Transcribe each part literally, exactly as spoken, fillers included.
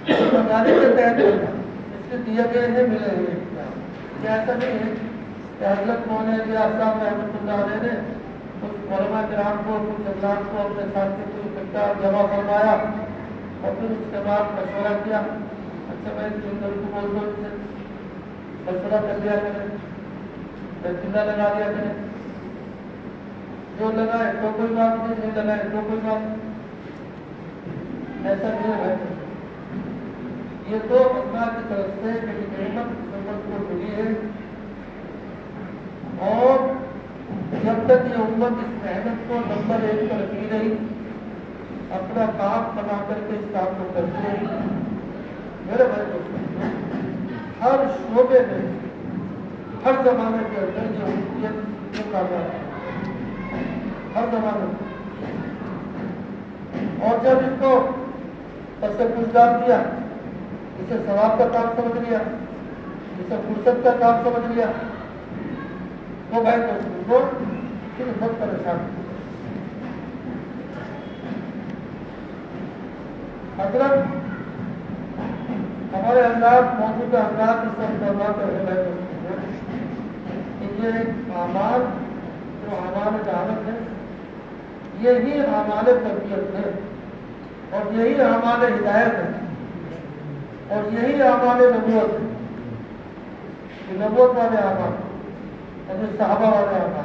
بتانے کے تحت اس کے دیے گئے ہیں ملے ہوئے کیا ایسا نہیں ہے کہ حضرت مولانا صاحب رحمۃ اللہ علیہ نے کچھ علماء کرام کو کچھ حضرات کو اپنے ساتھ سے کچھ اکٹھا جمع فرمایا اور پھر اس کے بعد مشورہ کیا اچھا میں کو بول دو سے مشورہ کر دیا کریں چلا لگا دیا کریں جو لگائے تو کوئی بات نہیں نہیں لگائے تو کوئی بات نہیں ایسا نہیں ہے یہ تو اللہ کی طرف سے ایک نعمت امت کو ملی ہے اور جب تک یہ امت اس محنت کو نمبر ایک پر رکھی رہی اپنا کام بنا کر کے اس کام کو کرتی رہی میرے بھائی دوستوں ہر شعبے میں ہر زمانے کے اندر یہ حکومت کو کامیاب ہے ہر زمانے میں اور جب اس کو سب سے گزار دیا اسے ثواب کا کام سمجھ لیا اسے فرصت کا کام سمجھ لیا تو بھائی دوستوں کو پھر بہت پریشان حضرت ہمارے انداز موجودہ انداز اس سے فرماتے ہیں بھائی دوستوں کہ یہ ایک اعمال جو اعمال دعوت ہے یہی اعمال تربیت ہے اور یہی اعمال ہدایت ہے اور یہی اعمال نبوت ہے کہ نبوت والے اعمال اور صحابہ والے اعمال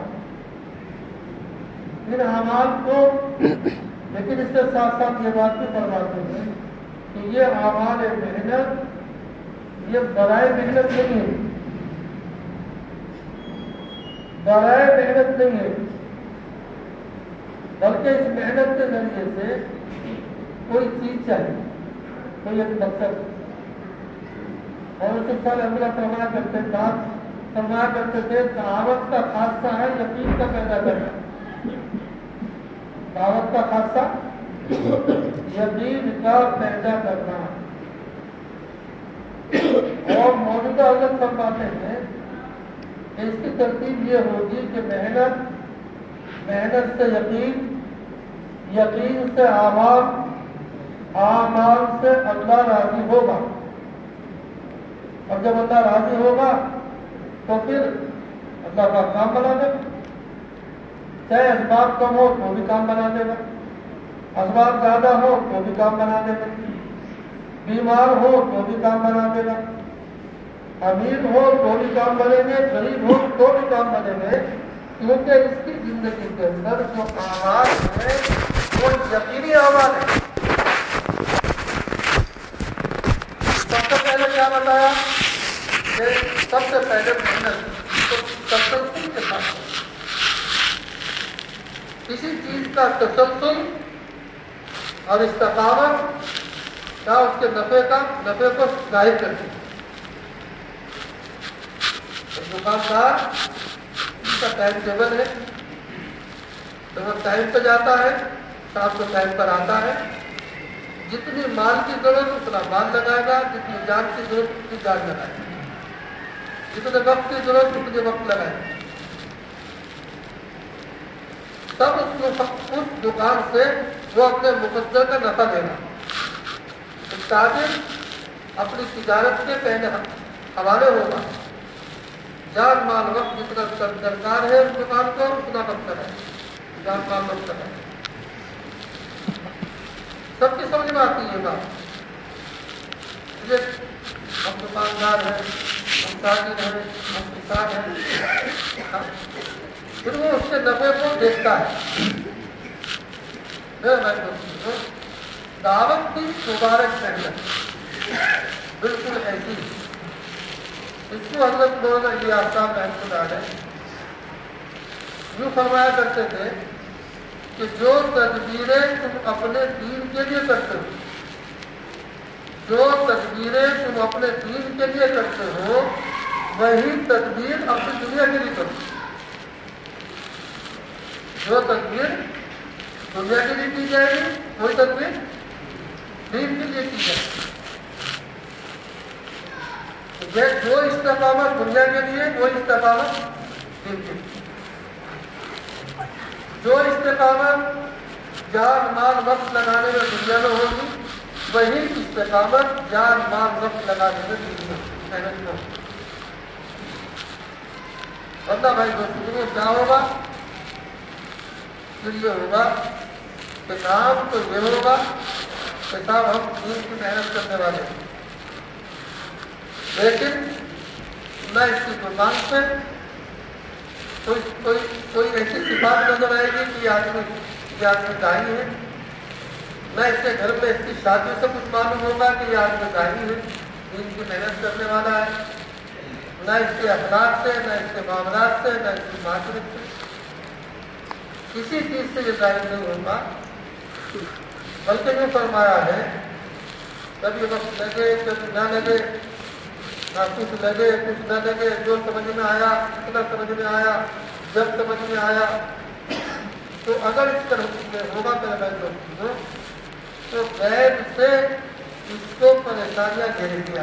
ان اعمال کو لیکن اس کے ساتھ ساتھ یہ بات بھی فرماتے ہیں کہ یہ اعمال محنت یہ برائے محنت نہیں ہے برائے محنت نہیں ہے بلکہ اس محنت کے ذریعے سے کوئی چیز چاہیے کوئی ایک مقصد اور اس سال اللہ فرمایا کرتے دان فرمایا کرتے تھے دعوت کا خاصہ ہے یقین کا پیدا کرنا دعوت کا خاصہ یقین کا پیدا کرنا اور موجودہ حضرت فرماتے ہیں کہ اس کی ترتیب یہ ہوگی کہ محنت محنت سے یقین یقین سے اعمال اعمال سے اللہ راضی ہوگا اور جب اللہ راضی ہوگا تو پھر اللہ کا کام بنا دے گا چاہے اسباب کم ہو تو بھی کام بنا دے گا اسباب زیادہ ہو تو بھی کام بنا دے گا بیمار ہو تو بھی کام بنا دے گا امیر ہو تو بھی کام بنے گے غریب ہو تو بھی کام بنے گے کیونکہ اس کی زندگی کے اندر جو اعمال ہے وہ یقینی اعمال ہے سب سے پہلے کیا بتایا کہ سب سے پہلے محنت تسلسل کے ساتھ کسی چیز کا تسلسل اور استقامت کا اس کے نفع کا نفع کو ظاہر کرتی دکاندار اس کا ٹائم ٹیبل ہے تو وہ ٹائم پہ جاتا ہے شام کو ٹائم پر آتا ہے جتنی مال کی ضرورت اتنا مال لگائے گا جتنی جان کی ضرورت اتنی جان لگائے گا جتنے وقت کی ضرورت اتنے وقت لگائے گا تب اس اس دکان سے وہ اپنے مقدر کا نفع دے گا تاجر اپنی تجارت کے پہلے حوالے ہوگا جان مال وقت جتنا درکار ہے اس دکان کو اتنا وقت ہے جان مال وقت ہے سب کی سمجھ میں آتی ہے بات ہم دکاندار ہیں ہم تاجر ہیں ہم کسان ہیں پھر وہ اس کے نفع کو دیکھتا ہے دعوت کی مبارک محنت بالکل ایسی اس کو حضرت مولانا الیاس صاحب رحمۃ اللہ علیہ یوں فرمایا کرتے تھے کہ جو تدبیریں تم اپنے دین کے لیے کرتے ہو جو تدبیریں تم اپنے دین کے لیے کرتے ہو وہی تدبیر اپنی دنیا کے لیے کرو جو تدبیر دنیا کے لیے کی جائے گی وہی تدبیر دین کے لیے کی جائے گی جو استقامت دنیا کے لیے وہ استقامت دین کے لیے جو استقامت جان مال وقت لگانے میں دنیا میں ہوگی وہی استقامت جان مال وقت لگانے میں دینی ہے، محنت کرو۔ ورنہ بھائی دوستوں کیا ہوگا؟ پھر یہ ہوگا کہ کام تو یہ ہوگا کہ صاحب ہم دین کی محنت کرنے والے ہیں، لیکن نہ اس کی زبان سے کوئی کوئی کوئی ایسی صفات نظر آئے گی کہ یہ آدمی یہ آدمی دائی ہے، نہ اس کے گھر میں اس کی شادی سے کچھ معلوم ہوگا کہ یہ آدمی دائی ہے، دین کی محنت کرنے والا ہے، نہ اس کے اخلاق سے، نہ اس کے معاملات سے، نہ اس کی معاشرت سے، کسی چیز سے یہ ظاہر نہیں ہوگا۔ بلکہ یہ فرمایا ہے کبھی وقت لگے کبھی نہ لگے، نہ کچھ لگے کچھ نہ لگے، جو سمجھ میں آیا کتنا سمجھ میں آیا جب سمجھ میں آیا، تو اگر اس طرح سے ہوگا تو تو غیر سے اس کو پریشانیاں گھیرے دیا۔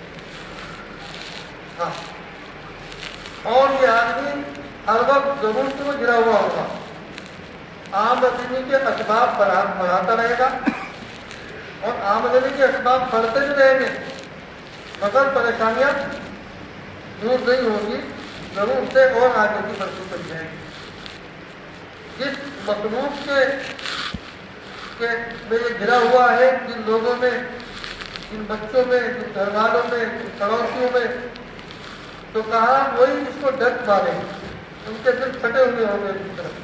ہاں، اور یہ آدمی ہر وقت ضرورت میں گرا ہوا ہوگا، آمدنی کے اسباب بڑھاتا رہے گا اور آمدنی کے اسباب بڑھتے بھی رہیں گے، مگر پریشانیاں دور نہیں ہوگی، ضرور سے اور آگے کی بڑھتی چل جائیں گی۔ جس مخلوق کے کہ میں یہ گرا ہوا ہے، جن لوگوں میں، جن بچوں میں، جن گھر والوں میں، جن پڑوسیوں میں، تو کہا وہی اس کو ڈٹ مارے، ان کے دل پھٹے ہوئے ہوں گے اس طرح۔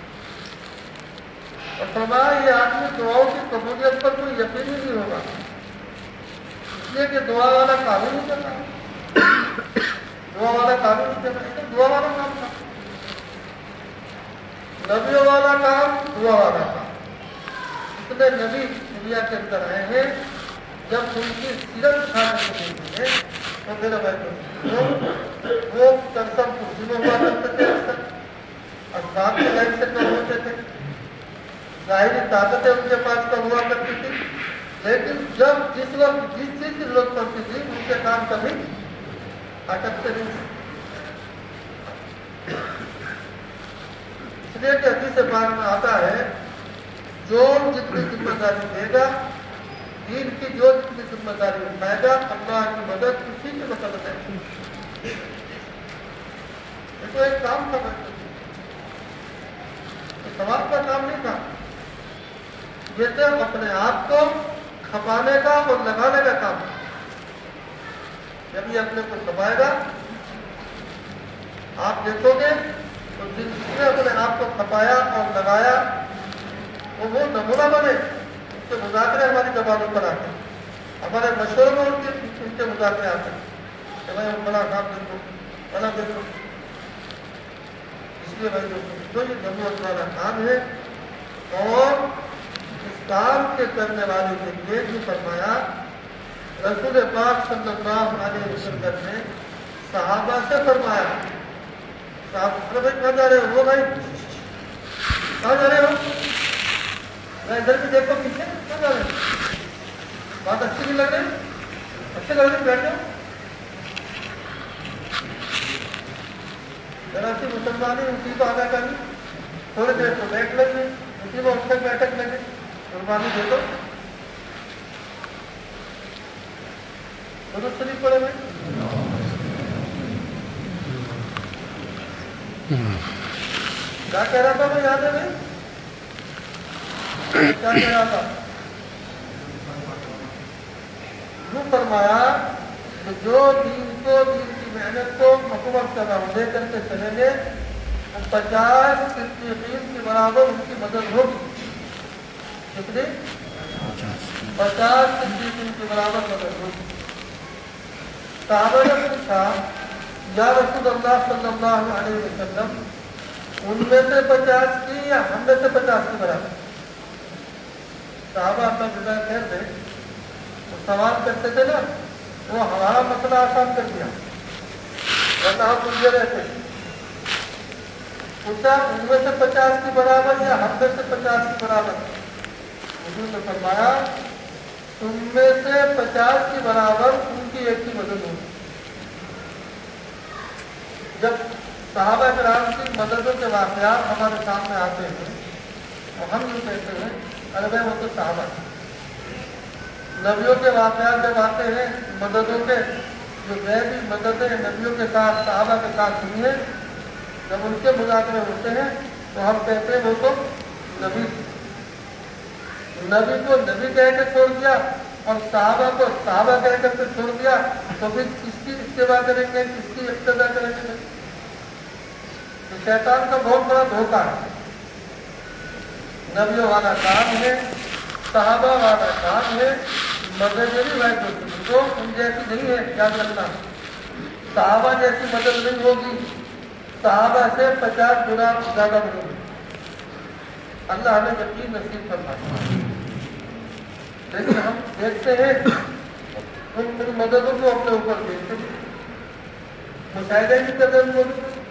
اور فرمایا یہ آدمی دعاؤں کی قبولیت پر کوئی یقین ہی نہیں ہوگا، اس لیے کہ دعا والا کام ہی نہیں چل رہا، دعا والا کام ہی نہیں چل رہا، دعا والا کام تھا، نبیوں والا کام، دعا والا کام۔ اتنے نبی دنیا کے اندر آئے ہیں، جب ان کی سیرت کھانے کو دیکھتے ہیں تو میرا بھائی وہ کرسم کرسی میں ہوا کرتے تھے، اکثر اسباب کے لائن سے کم ہوتے تھے، ظاہری طاقتیں ان کے پاس کم ہوا کرتی تھی، لیکن جب جس وقت جس چیز کی ضرورت پڑتی تھی ان کے کام کبھی اٹکتے نہیں۔ اس لیے کہ حدیث پاک میں آتا ہے جو جتنی ذمہ داری دے گا، دین کی جو جتنی ذمہ داری اٹھائے گا، اللہ کی مدد اسی کے مطلب ہے۔ یہ تو ایک کام تھا، یہ ثواب کا کام نہیں تھا، یہ تو اپنے آپ کو کھپانے کا اور لگانے کا کام تھا۔ جب یہ اپنے کو کھپائے گا، آپ دیکھو گے تو جس نے اپنے آپ کو کھپایا اور لگایا وہ نمونہ بنے، ان کے مذاکرے ہماری زبانوں پر آتے ہیں، ہمارے مشوروں میں ان کے ان کے مذاکرے آتے ہیں کہ بھائی بڑا کام دیکھو بڑا دیکھو۔ اس لیے بھائی جو یہ نبوت والا کام ہے، اور اس کام کے کرنے والے کے لیے جو فرمایا رسول پاک صلی اللہ علیہ وسلم نے صحابہ سے فرمایا، صحابہ بھائی کہاں جا رہے ہو؟ وہ بھائی کہاں جا رہے ہو؟ میں ادھر بھی دیکھو پیچھے کہاں جا رہے ہیں؟ بات اچھی نہیں لگ رہی؟ اچھے لگ رہے بیٹھ جاؤ۔ ذرا سی مسلمانی اسی کو آگاہ کرنی، تھوڑی دیر کو بیٹھ لگے، اسی میں اٹھ تک بیٹھک لگے، قربانی دے دو۔ درست نہیں پڑے بھائی؟ کیا کہہ رہا تھا میں یاد ہے بھائی؟ کیا کہہ رہا تھا؟ یوں فرمایا کہ جو دین کو، دین کی محنت کو مکمل کرنا لے کر کے چلیں گے، پچاس صدیقین کے برابر ان کی مدد ہوگی۔ کتنی؟ پچاس صدیقین کے برابر مدد ہوگی۔ صحابہ نے پوچھا یا رسول اللہ صلی اللہ علیہ وسلم، ان میں سے پچاس کی یا ہم میں سے پچاس کی برابر؟ صحابہ اپنا جدا خیر دے وہ سوال کرتے تھے نا، وہ ہمارا مسئلہ آسان کر دیا، ورنہ ہم الجھے رہتے۔ پوچھا ان میں سے پچاس کی برابر یا ہم میں سے پچاس کی برابر؟ حضور نے فرمایا تم میں سے پچاس کی برابر ان کی ایک کی مدد ہوگی۔ جب صحابہ کرام کی مددوں کے واقعات ہمارے سامنے آتے ہیں تو ہم یوں کہتے ہیں ارے بھائی وہ تو صحابہ نبیوں کے واقعات جب آتے ہیں مددوں کے، جو غیبی مددیں نبیوں کے ساتھ صحابہ کے ساتھ ہوئی ہیں، جب ان کے مذاکرے ہوتے ہیں تو ہم کہتے ہیں وہ تو نبی نبی کو نبی کہہ کے چھوڑ دیا اور صحابہ کو صحابہ کہہ کر کے چھوڑ دیا، تو پھر کس کی اتباع کریں گے، کس کی اقتداء کریں گے؟ تو شیطان کا بہت بڑا دھوکہ ہے۔ نبیوں والا کام ہے، صحابہ والا کام ہے، مدد میری بھائی تو ان جیسی نہیں ہے، یاد رکھنا۔ صحابہ جیسی مدد نہیں ہوگی، صحابہ سے پچاس گنا زیادہ مدد ہوگی۔ اللہ ہمیں یقین نصیب فرمائے۔ لیکن ہم دیکھتے ہیں ان ان مددوں کو اپنے اوپر دیکھتے ہیں، مشاہدہ کی قدر موجود ہے۔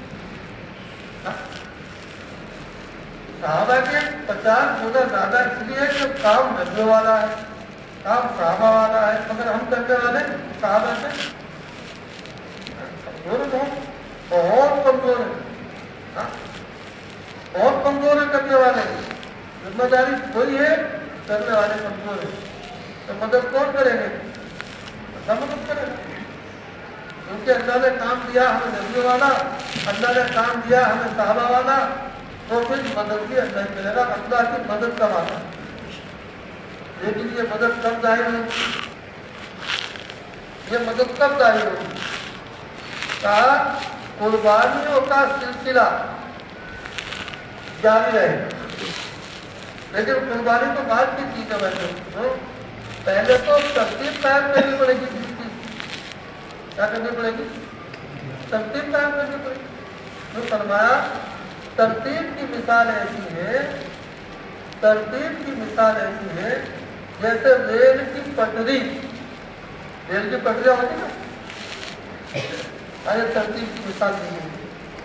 صحابہ کے پچاس گنا زیادہ اس لیے کہ کام نبیوں والا ہے، کام صحابہ والا ہے، مگر ہم کرنے والے صحابہ سے کمزور بہت بہت کمزور ہے، بہت کمزور ہے کرنے والے۔ ذمہ داری وہی ہے، کرنے والے کمزور ہیں، تو مدد کون کریں گے؟ اللہ مدد کرے گا، کیونکہ اللہ نے کام دیا ہمیں نبیوں والا، اللہ نے کام دیا ہمیں صحابہ والا، تو پھر مدد بھی اللہ ہی کرے گا۔ اللہ کی مدد کا وعدہ، لیکن یہ مدد کب ظاہر ہوگی؟ یہ مدد کب ظاہر ہوگی؟ کہا قربانیوں کا سلسلہ جاری رہے، لیکن قربانی تو بعد کی چیز ہے۔ ویسے پہلے تو ترتیب قائم کرنی پڑے گی، جس کی کیا کرنی پڑے گی؟ ترتیب قائم کرنی پڑے گی۔ جو فرمایا ترتیب کی مثال ایسی ہے، ترتیب کی مثال ایسی ہے جیسے ریل کی پٹری، ریل کی پٹریاں ہوتی نا، ارے ترتیب کی مثال نہیں ہے۔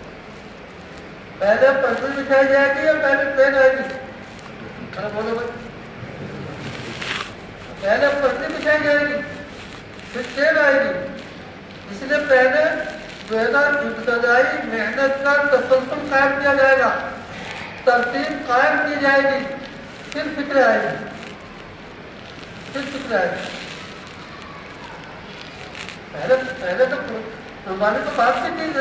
پہلے پٹری بچھائی جائے گی یا پہلے ٹرین آئے گی؟ ارے بولو بھائی، پہلے پٹری بچھائی جائے گی پھر ٹرین آئے گی، اس لیے پہلے جو ہے نا ابتدائی محنت کا تسلسل قائم کیا جائے گا، ترتیب قائم کی جائے گی، پھر فکر آئے گی، پھر فکر آئے گی۔ پہلے پہلے تو قربانی تو بات کی چیز ہے۔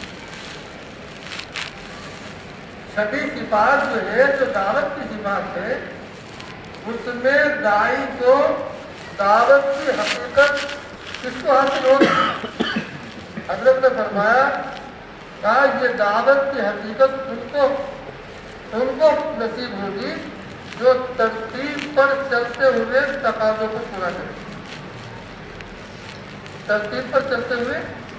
چھٹی صفات جو ہے، جو دعوت کی صفات ہے، اس میں داعی کو دعوت کی حقیقت کس کو حاصل ہوگی؟ حضرت نے فرمایا کہ یہ دعوت کی حقیقت ان کو ان کو نصیب ہوگی جو ترتیب پر چلتے ہوئے تقاضوں کو پورا کرے۔ ترتیب پر چلتے ہوئے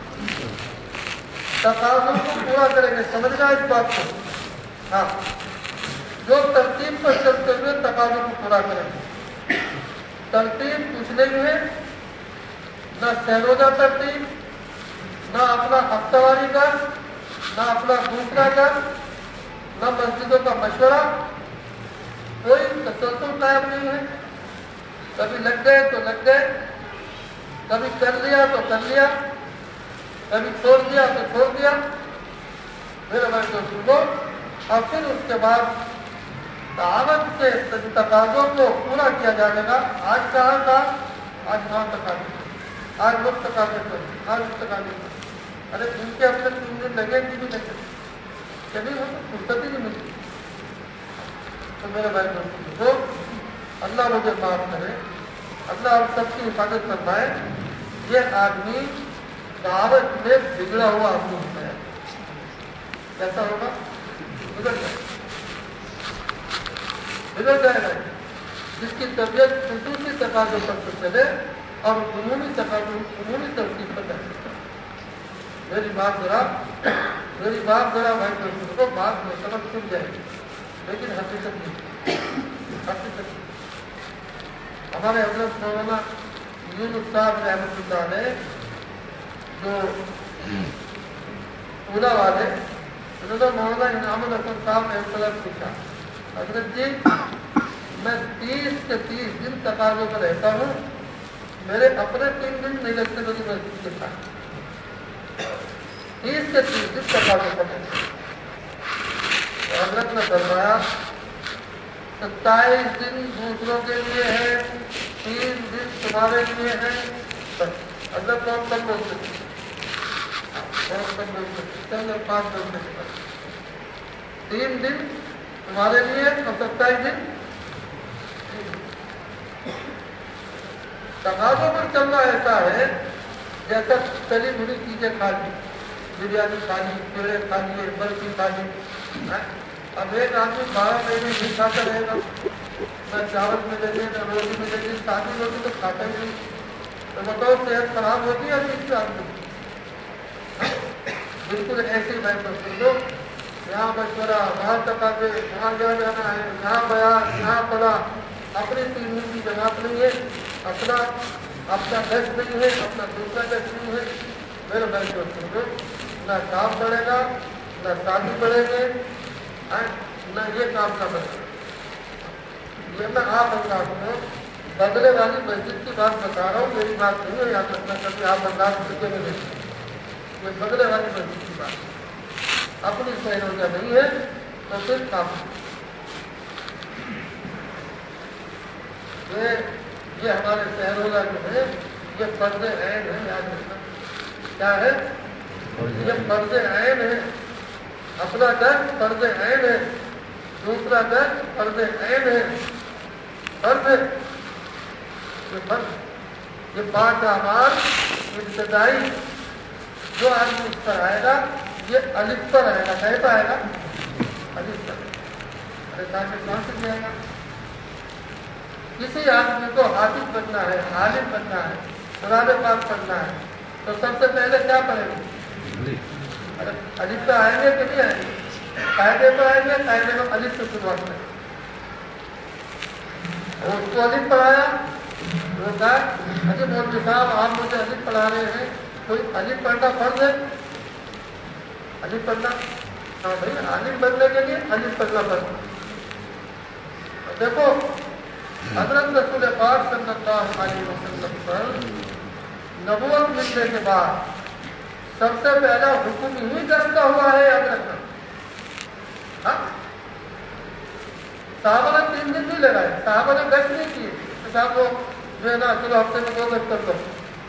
تقاضوں کو پورا کریں گے، سمجھ گا اس بات کو؟ ہاں، جو ترتیب پر چلتے ہوئے تقاضوں کو پورا کریں گے۔ ترتیب کچھ نہیں ہے، نہ سہروزہ ترتیب، نہ اپنا ہفتہ واری کا، نہ اپنا دوسرا کا، نہ مسجدوں کا مشورہ، کوئی تسلسل قائم نہیں ہے۔ کبھی لگ گئے تو لگ گئے، کبھی کر لیا تو کر لیا، کبھی چھوڑ دیا تو چھوڑ دیا، پھر ہمارے دوستوں کو، اور پھر اس کے بعد دعوت کے تقاضوں کو پورا کیا جائے گا۔ آج کہاں تھا؟ آج وہاں تک آ گئے، آج وقت تک آ گئے، آج وقت تک آ گئے۔ ارے جن کے اپنے تین دن لگے بھی نہیں لگے، چلیے وہ فرصت ہی نہیں ملتی۔ تو میرے بھائی دوستوں کو اللہ مجھے معاف کرے، اللہ ہم سب کی حفاظت فرمائے۔ یہ آدمی دعوت میں بگڑا ہوا آدمی ہوتا ہے، کیسا ہوگا؟ بگڑ جائے بگڑ جائے گا، جس کی طبیعت خصوصی تقاضوں پر چلے اور عمومی تقاضوں عمومی ترتیب پر چلے۔ میری بات ذرا میری بات ذرا بھائی دوستوں کو بات میں سمجھ سن جائے گی، لیکن حقیقت نہیں، حقیقت نہیں۔ ہمارے حضرت مولانا یونس صاحب رحمۃ اللہ علیہ جو اولا والے، انہوں نے مولانا انعام الحسن صاحب رحمۃ اللہ سے پوچھا، حضرت جی میں تیس سے تیس دن تقاضوں پر رہتا ہوں، میرے اپنے تین دن نہیں لگتے میری مسجد کے ساتھ، تیس سے تیس دن تقاضوں پر رہتا ہوں۔ حضرت نے فرمایا ستائیس دن دوسروں کے لیے ہے، تین دن تمہارے لیے ہیں بس اگر کون کم بول سکتے بہت کم بول سکتے چلو پانچ بولنے کے بعد تین دن تمہارے لیے اور ستائیس دن تقاضوں پر چلنا ایسا ہے جیسا تلی بری چیزیں کھا لی بریانی کھا لی پیڑے کھا لیے برفی کھا لی اب ایک آدمی بارہ مہینے نہیں کھاتا رہے گا نہ چاول ملے گی نہ روٹی ملے گی سادی روٹی تو کھاتا ہی نہیں تو بتاؤ صحت خراب ہوتی ہے اس کے آدمی بالکل ایسے ہی محسوس کر دو یہاں مشورہ وہاں تقاضے وہاں جا جانا ہے یہاں بیان یہاں پڑا اپنی تین کی جگہ نہیں ہے اپنا اپنا ٹیسٹ نہیں ہے اپنا دوسرا ٹیسٹ نہیں ہے میرے محسوس کر دو نہ کام بڑھے گا نہ شادی بڑھے گے نہ یہ کام کا بڑھے گا یہ میں آپ انداز کو بدلے والی مسجد کی بات بتا رہا ہوں میری بات نہیں ہے یاد رکھنا کبھی آپ انداز مجھے میں نہیں یہ بدلے والی مسجد کی بات اپنی صحیح روزہ نہیں ہے تو پھر کام یہ ہمارے شہر روزہ جو ہے یہ فرض عین ہے یاد رکھنا کیا ہے یہ فرض عین ہے اپنا گھر فرض عین ہے دوسرا گھر فرض عین ہے فرض ہے یہ فرض یہ پانچ اعمال ابتدائی جو آدمی اس پر آئے گا یہ الف پر آئے گا کیسا آئے گا الف پر ارے تاکہ کہاں سے جائے گا کسی آدمی کو حافظ بننا ہے عالم بننا ہے قرآن پاک پڑھنا ہے تو سب سے پہلے کیا پڑھیں گے ارے الف پہ آئیں گے کہ نہیں آئیں گے قاعدے پہ آئیں گے قاعدے میں الف سے شروعات کریں اور اس کو الف پڑھایا وہ کہا اچھا مولوی صاحب آپ مجھے الف پڑھا رہے ہیں کوئی الف پڑھنا فرض ہے الف پڑھنا ہاں بھائی عالم بننے کے لیے الف پڑھنا فرض دیکھو حضرت رسول پاک صلی اللہ علیہ وسلم پر نبوت ملنے کے بعد سب سے پہلا حکم ہی دستہ ہوا ہے یاد رکھنا صحابہ نے تین دن نہیں لگائے صحابہ نے گشت نہیں کیے صاحب کو جو ہے نا چلو ہفتے میں دو گشت کر دو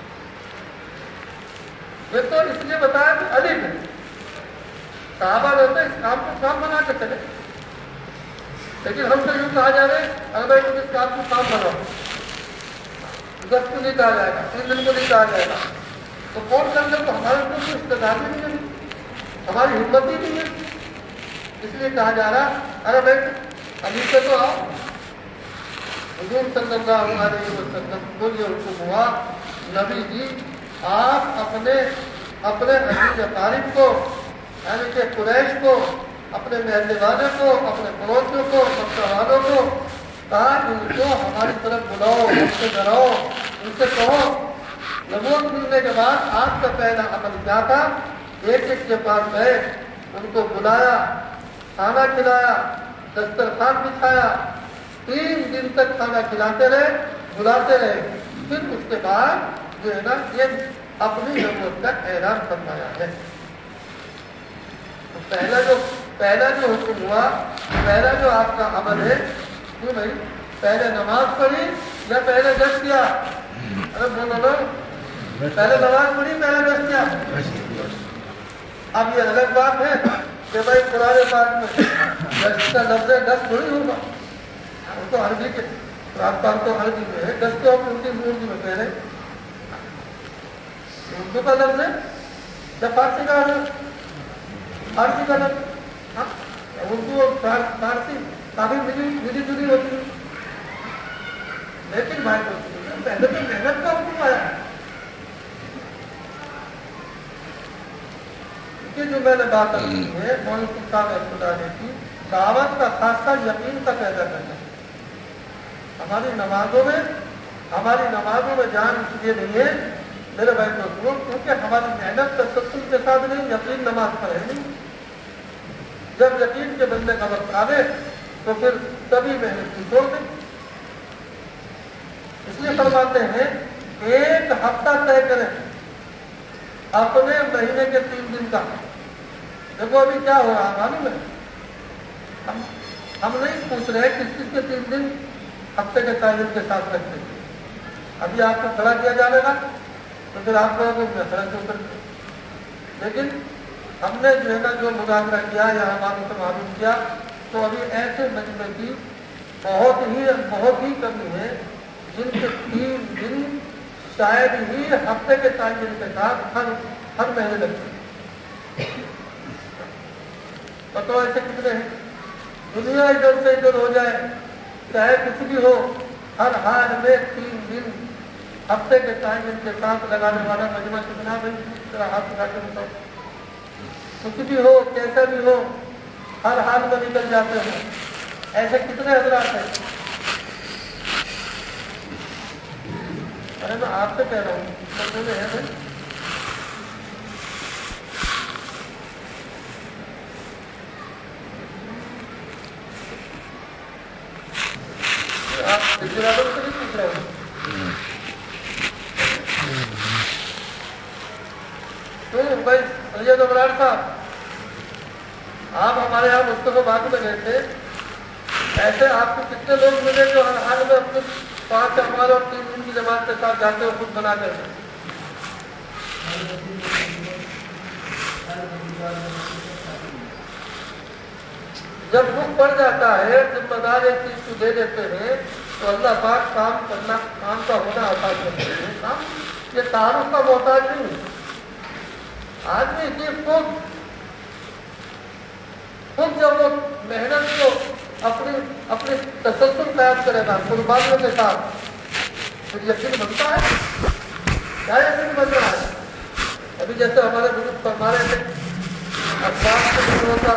یہ تو اس لیے بتایا کہ علی ہے صحابہ نے اس کام کو کام بنا کے چلے لیکن ہم تو یوں کہا جا رہے ہیں اگر بھائی تم اس کام کو کام بناؤ گشت کو نہیں کہا جائے گا تین دن کو نہیں کہا جائے گا تو کون کر لے تو ہمارے اوپر کوئی استدار بھی نہیں ہے ہماری ہمت ہی نہیں ہے اس لیے کہا جا رہا ارے بھائی علی سے تو آؤ حضور صلی اللہ علیہ وسلم کو یہ حکم ہوا نبی جی آپ اپنے اپنے عزیز اقارب کو یعنی کہ قریش کو اپنے محلے والوں کو اپنے پڑوسیوں کو مکہ والوں کو کہا ان کو ہماری طرف بلاؤ ان سے ڈراؤ ان سے کہو نبوت ملنے کے بعد آپ کا پہلا عمل کیا تھا ایک ایک کے پاس گئے ان کو بلایا کھانا کھلایا دسترخوان بچھایا تین دن تک کھانا کھلاتے رہے بلاتے رہے پھر اس کے بعد جو ہے نا یہ اپنی نبوت کا اعلان فرمایا ہے تو پہلا جو پہلا جو حکم ہوا پہلا جو آپ کا عمل ہے کیوں بھائی پہلے نماز پڑھی یا پہلے گشت کیا ارے بولو لو پہلے نماز پڑھی پہلے گشت کیا اب یہ الگ بات ہے کہ بھائی قرآن پاک میں گشت کا لفظ ہے گشت تھوڑی ہوگا وہ تو عربی کے قرآن پاک تو عربی میں ہے گشت تو اردو اردو میں پہلے اردو کا لفظ ہے یا فارسی کا فارسی کا لفظ ہاں اردو اور فارسی کافی ملی ملی جلی ہوتی ہے لیکن بھائی پہلے تو محنت کا حکم آیا ہے جو میں نے بات کی ہے مولوی صاحب خدا نے کی دعوت کا خاصہ یقین کا پیدا کرنا ہماری نمازوں میں ہماری نمازوں میں جان اس لیے نہیں ہے میرے بھائی دوستوں کیونکہ ہماری محنت تسلسل کے ساتھ نہیں یقین نماز پر ہے نہیں جب یقین کے بندے کا وقت آوے تو پھر سبھی محنت کی چھوڑ دیں اس لیے فرماتے ہیں ایک ہفتہ طے کریں اپنے مہینے کے تین دن کا دیکھو ابھی کیا ہو رہا ہے معلوم ہے ہم ہم نہیں پوچھ رہے کس کس کے تین دن ہفتے کے تعلیم کے ساتھ رکھتے ابھی آپ کو کھڑا کیا جائے گا تو پھر آپ کہو گے میں کھڑا کیوں کرتے. لیکن ہم نے جو ہے نا جو مذاکرہ کیا یا ہمارے سے معلوم کیا تو ابھی ایسے مجمع کی بہت ہی بہت ہی کمی ہے جن کے تین دن شاید ہی ہفتے کے تعین کے ساتھ ہر ہر مہینے لگتے ہیں. بتاؤ ایسے کتنے ہیں؟ دنیا ادھر سے ادھر ہو جائے چاہے کچھ بھی ہو ہر حال میں تین دن ہفتے کے تعین کے ساتھ لگانے والا مجمع کتنا بھائی ذرا ہاتھ اٹھا کے بتاؤ. کچھ بھی ہو کیسا بھی ہو ہر حال میں نکل جاتے ہیں. ایسے کتنے حضرات ہیں؟ ارے میں آپ سے کہہ رہا ہوں سمجھ میں ہے بھائی. آپ گجراتوں سے نہیں پوچھ رہے ہو. تو بھائی سید ابرار صاحب آپ ہمارے یہاں مستقبل بات میں گئے تھے. ایسے آپ کو کتنے لوگ ملے جو ہر حال میں اپنے پانچ اعمال اور تین دن کی جماعت کے ساتھ جاتے ہوئے خود بنا کر جب رخ پڑ جاتا ہے ذمہ دار ایک چیز کو دے دیتے ہیں تو اللہ پاک کام کرنا کام کا ہونا آسان کرتے ہیں. کام یہ تعارف کا محتاج نہیں ہے. آدمی کی خود خود جب وہ محنت کو اپنی اپنی تسلسل قیام کرے گا قربانیوں کے ساتھ پھر یقین بنتا ہے. کیا یقین بن رہا ہے؟ ابھی جیسے ہمارے گروپ ہمارے اخبار سے نہیں ہوتا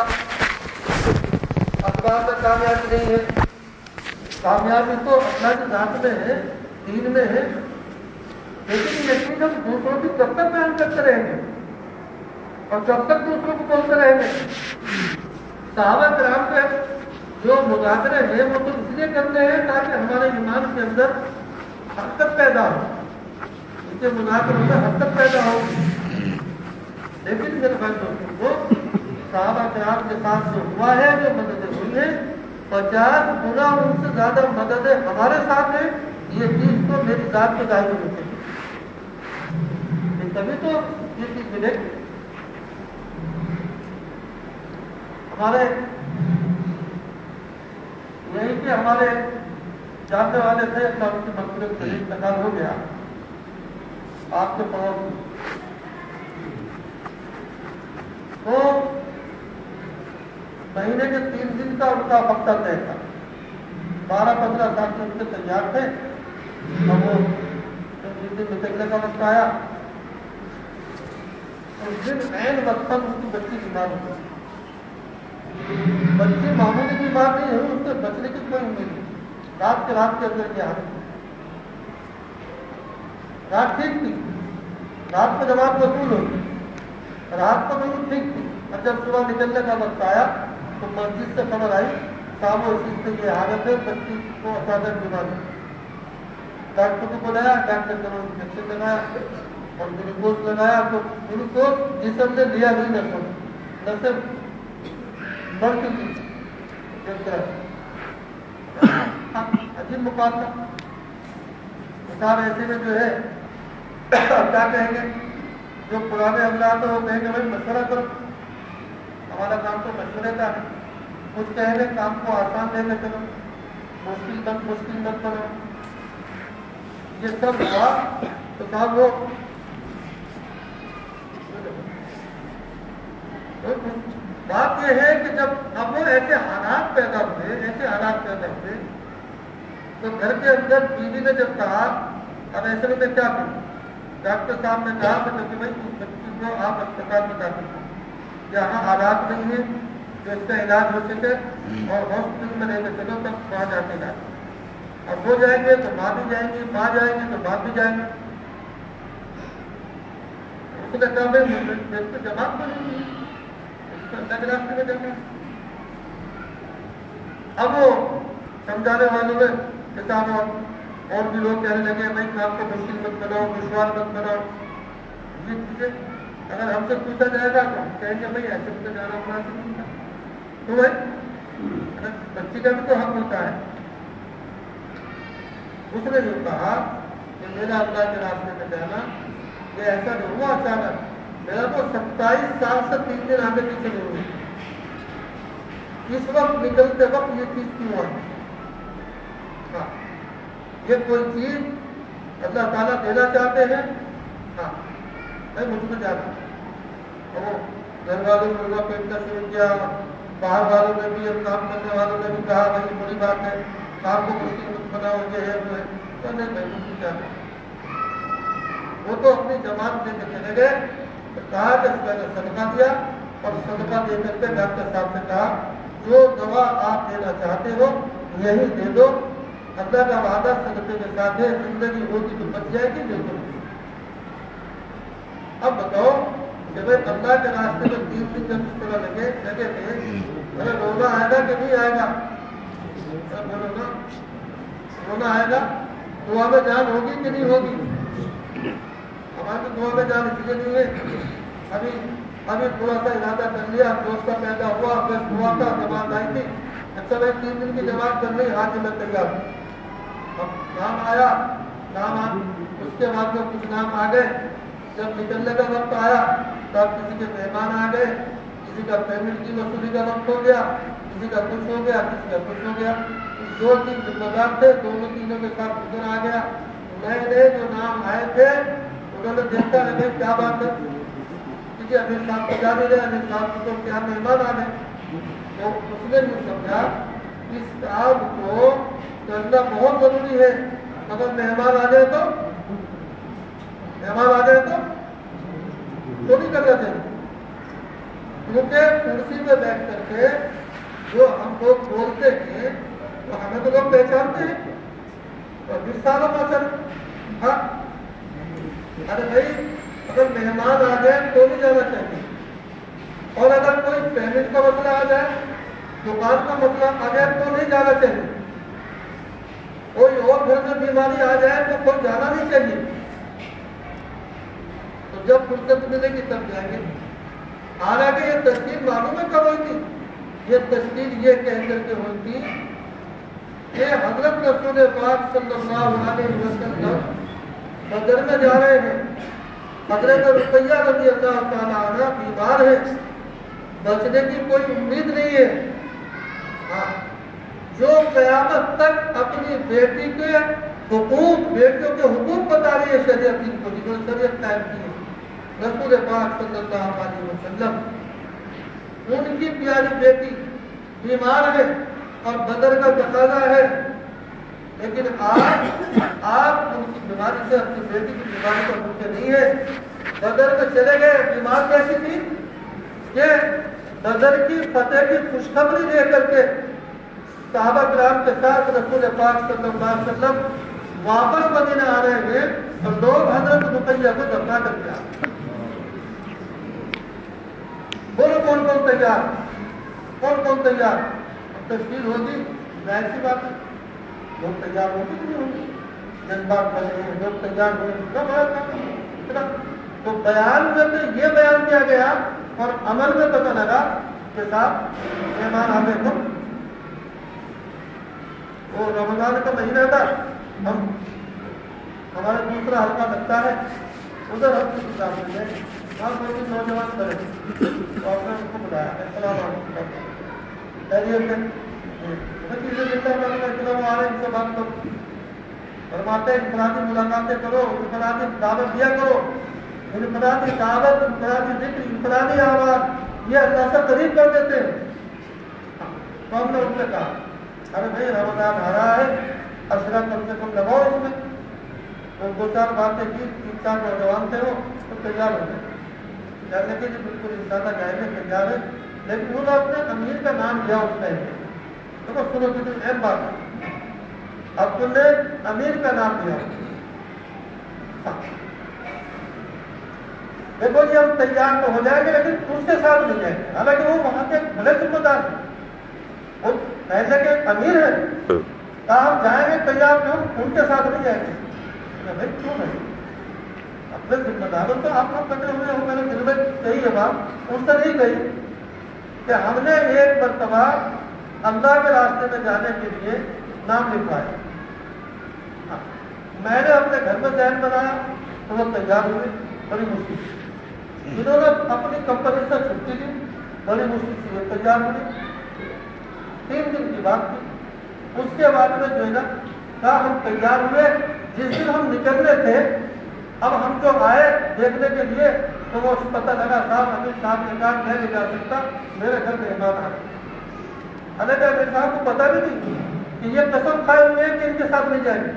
اخبار میں کامیابی نہیں ہے. کامیابی تو اللہ کی ذات میں ہے دین میں ہے. لیکن یقین ہم دوسروں کی کب تک بیان کرتے رہیں گے اور کب تک دوسروں کو بولتے رہیں گے. صحابہ کرام کے جو مذاکرے ہیں وہ تو اس لیے کرتے ہیں تاکہ ہمارے ایمان کے اندر حرکت پیدا ہو. ان کے مذاکروں میں حرکت پیدا ہو. لیکن میرے بھائی دوستوں کو صحابہ کرام کے ساتھ جو ہوا ہے جو مددیں ہوئی ہیں پچاس گنا ان سے زیادہ مددیں ہمارے ساتھ ہیں. یہ چیز تو میری ذات کو ظاہر ہوتی ہے تبھی تو یہ چیز ملے. ہمارے یہی کہ ہمارے جاننے والے تھے اللہ ان کی مغفرت سے انتقال ہو گیا آپ کے پاس. تو مہینے کے تین دن کا ان کا وقت طے تھا. بارہ پندرہ سال سے ان سے تیار تھے. اب وہ جس دن نکلنے کا وقت آیا اس دن عین وقت پر ان کی بچی بیمار ہو گئی. بچی معمولی بیمار نہیں ہے اس سے بچنے کی کوئی امید نہیں. رات کے رات کے اندر کیا حالت رات ٹھیک تھی. رات کو جواب وصول ہوگی. رات کو بالکل ٹھیک تھی. اور جب صبح نکلنے کا وقت آیا تو مسجد سے خبر آئی صاحب اس چیز سے یہ حالت ہے بچی کو اچانک بیمار ہے. ڈاکٹر کو بلایا. ڈاکٹر نے انجیکشن لگایا اور گلوکوز لگایا تو گلوکوز جسم نے لیا نہیں نہ نہ صرف بڑھ چکی. عجیب مقابلہ. مثال ایسے میں جو ہے کیا کہیں گے جو پرانے حملات ہیں وہ کہیں گے بھائی مشورہ کرو. ہمارا کام تو مشورے کا ہے. کچھ کہیں گے کام کو آسان لے کے چلو مشکل مت مشکل مت کرو. یہ سب ہوا تو صاحب وہ بات یہ ہے کہ جب اب وہ ایسے حالات پیدا ہوئے ایسے حالات پیدا ہوئے تو گھر کے اندر بیوی نے جب کہا اب ایسے میں کیا کروں. ڈاکٹر صاحب نے کہا کہ بھائی اس بچی کو آپ اسپتال میں داخل کریں. یہاں حالات نہیں ہیں جو اس کا علاج ہو سکے اور ہاسپٹل میں لے کے چلو تب وہاں جا کے علاج. اب وہ جائیں گے تو ماں بھی جائیں گی ماں جائیں گے تو باپ بھی جائیں گے. اس نے کہا بھائی میرے کو جماعت میں نہیں ہے اللہ کے راستے میں جانا. اب وہ سمجھانے والوں میں کسانوں اور بھی لوگ کہنے لگے بھائی کام کو مشکل مت بناؤ دشوار مت بناؤ. یہ چیزیں اگر ہم سے پوچھا جائے گا تو ہم کہیں گے بھائی ایسے تو جانا مناسب نہیں تھا. تو بھائی اگر بچی کا بھی تو حق ہوتا ہے. اس نے جو کہا کہ کہ میرا اللہ کے راستے میں جانا یہ ایسا نہیں ہوا اچانک. میرا تو ستائیس سال سے تین دن آگے پیچھے نہیں ہوئی. اس وقت نکلتے وقت یہ چیز کیوں آئی؟ ہاں یہ کوئی چیز اللہ تعالیٰ دینا چاہتے ہیں. ہاں نہیں مجھ کو جانا وہ گھر والوں نے اللہ پیٹ کا شروع کیا, باہر والوں نے بھی, کام کرنے والوں نے بھی کہا بھائی بڑی بات ہے, کام کو مشکل مت بناؤ, یہ ہے وہ ہے. تو نہیں بھائی مجھ کو جانا. وہ تو اپنی جماعت لے کے چلے گئے, کہا کہ اس میں نے صدقہ دیا اور صدقہ دے کر کے ڈاکٹر صاحب سے کہا جو دوا آپ دینا چاہتے ہو یہی دے دو, اللہ کا وعدہ صدقے کے ساتھ ہے, زندگی ہوگی تو بچ جائے گی نہیں تو. اب بتاؤ کہ بھائی اللہ کے راستے میں تین دن جب اس طرح لگے لگے تھے, ارے روزہ آئے گا کہ نہیں آئے گا؟ بولو نا رونا آئے گا. دعا میں جان ہوگی کہ نہیں ہوگی؟ ہماری دعا میں جان اس لیے نہیں ہے ابھی ابھی تھوڑا سا ارادہ کر لیا, دوستہ پیدا ہوا, پھر دعا کا جماعت آئی تھی, اچھا بھائی تین دن کی جماعت کر لی, آج میں تیار ہوں. اب نام آیا, نام آ اس کے بعد میں کچھ نام آ گئے. جب نکلنے کا وقت آیا تب کسی کے مہمان آ گئے, کسی کا پیمنٹ کی وصولی کا وقت ہو گیا, کسی کا کچھ ہو گیا, کسی کا کچھ ہو گیا. دو تین ذمہ دار تھے, دونوں تینوں کے ساتھ ادھر آ گیا. نئے نئے جو نام آئے تھے انہوں نے دیکھا لگے کیا بات ہے, کیونکہ امیر صاحب کو جا نہیں رہے, امیر صاحب کو تو کیا مہمان آ گئے. تو اس نے بھی سمجھا اس کام کو کرنا بہت ضروری ہے, اگر مہمان آ جائے تو مہمان آ جائے تو تو نہیں کرنا چاہیے. کیونکہ کرسی میں بیٹھ کر کے جو ہم لوگ بولتے ہیں تو ہمیں تو لوگ پہچانتے ہیں اور بیس سالوں میں چل. ہاں ارے بھائی اگر مہمان آ جائے تو نہیں جانا چاہیے, اور اگر کوئی پیمنٹ کا مسئلہ آ جائے, دکان کا مسئلہ آ جائے تو نہیں جانا چاہیے. کوئی اور گھر میں بیماری آ جائے تو کوئی جانا نہیں چاہیے. تو جب فرصت ملے گی تب جائیں گے. حالانکہ یہ تشکیل معلوم ہے کب ہوئی تھی؟ یہ تشکیل یہ کہہ کر کے ہوئی تھی کہ حضرت رسول پاک صلی اللہ علیہ وسلم بدر میں جا رہے ہیں, حضرت رقیہ رضی اللہ تعالیٰ عنہ بیمار ہے, بچنے کی کوئی امید نہیں ہے. ہاں جو قیامت تک اپنی بیٹی کے حقوق, بیٹیوں کے حقوق بتا رہی ہے شریعت دین کو, جنہوں نے شریعت قائم کی ہے رسول پاک صلی اللہ علیہ وسلم, ان کی پیاری بیٹی بیمار ہے اور بدر کا تقاضا ہے, لیکن آج آپ ان کی بیماری سے, اپنی بیٹی کی بیماری کو بھوکے نہیں ہے. بدر میں چلے گئے, بیمار کیسی تھی کہ بدر کی فتح کی خوشخبری دے کر کے صحابہ کرام کے ساتھ رسول پاک صلی اللہ علیہ وسلم واپس مدینہ آ رہے ہیں اور لوگ حضرت رقیہ کو دفنا کر کے آ رہے. بولو کون کون تیار, کون کون تیار؟ تشکیل ہوگی, ظاہر سی بات ہے لوگ تیار ہوگی کہ نہیں ہوگی, جذبات بنے ہیں, لوگ تیار ہوئے, کب آیا تو بیان میں تو یہ بیان کیا گیا اور عمل میں پتہ لگا کہ صاحب مہمان آتے تھے. وہ رمضان کا مہینہ تھا, ہم ہمارا دوسرا حلقہ لگتا ہے, ادھر ہم کی کتاب مل گئے, وہاں کوئی نوجوان کرے اور میں ان کو بلایا, السلام علیکم خیریت ہے, چیزیں ملتا ہے اتنا وہ آ رہے ان سے بات کرو, فرماتے ہیں انفرادی ملاقاتیں کرو, انفرادی دعوت دیا کرو, انفرادی دعوت, انفرادی ذکر, انفرادی آواز یہ اللہ سے قریب کر دیتے ہیں. تو ہم نے ان سے کہا ارے بھائی رمضان آ رہا ہے, اشرا کم سے کم لگاؤ اس میں. تو دو چار باتیں کی, تین چار نوجوان تھے وہ تو تیار ہو گئے, جاننے کے لیے بالکل انشاءاللہ جائیں گے تیار ہے, لیکن انہوں نے اپنے امیر کا نام لیا اس ٹائم پہ. دیکھو سنو کتنی اہم بات ہے, اب تم نے امیر کا نام لیا. دیکھو جی ہم تیار تو ہو جائیں گے لیکن اس کے ساتھ نہیں جائیں گے, حالانکہ وہ وہاں کے بڑے ذمہ دار ہیں, وہ پہلے کے امیر ہیں, کہا ہم جائیں گے تیار میں, ہم ان کے ساتھ نہیں جائیں گے. بھائی کیوں نہیں, اپنے ذمہ داروں تو آپ لوگ کٹے ہوئے ہو, میں نے دل میں کہی ہے بات, اس سے نہیں کہی کہ ہم نے ایک مرتبہ اللہ کے راستے میں جانے کے لیے نام لکھوایا. میں نے اپنے گھر میں ذہن بنایا تو وہ تیار ہوئے بڑی مشکل سے، انہوں نے اپنی کمپنی سے چھٹی لی بڑی مشکل سے یہ تیار ہوئی، تین دن کی بات تھی۔ اس کے بعد میں جو ہے نا کہا ہم تیار ہوئے، جس دن ہم نکلنے تھے اب ہم جو آئے دیکھنے کے لیے تو وہ پتہ لگا صاحب امیر صاحب نے کہا میں نہیں جا سکتا، میرے گھر مہمان آ گئے۔ حالانکہ امیر صاحب کو پتہ بھی نہیں کہ یہ قسم کھائے ہوئے ہیں کہ ان کے ساتھ نہیں جائیں گے،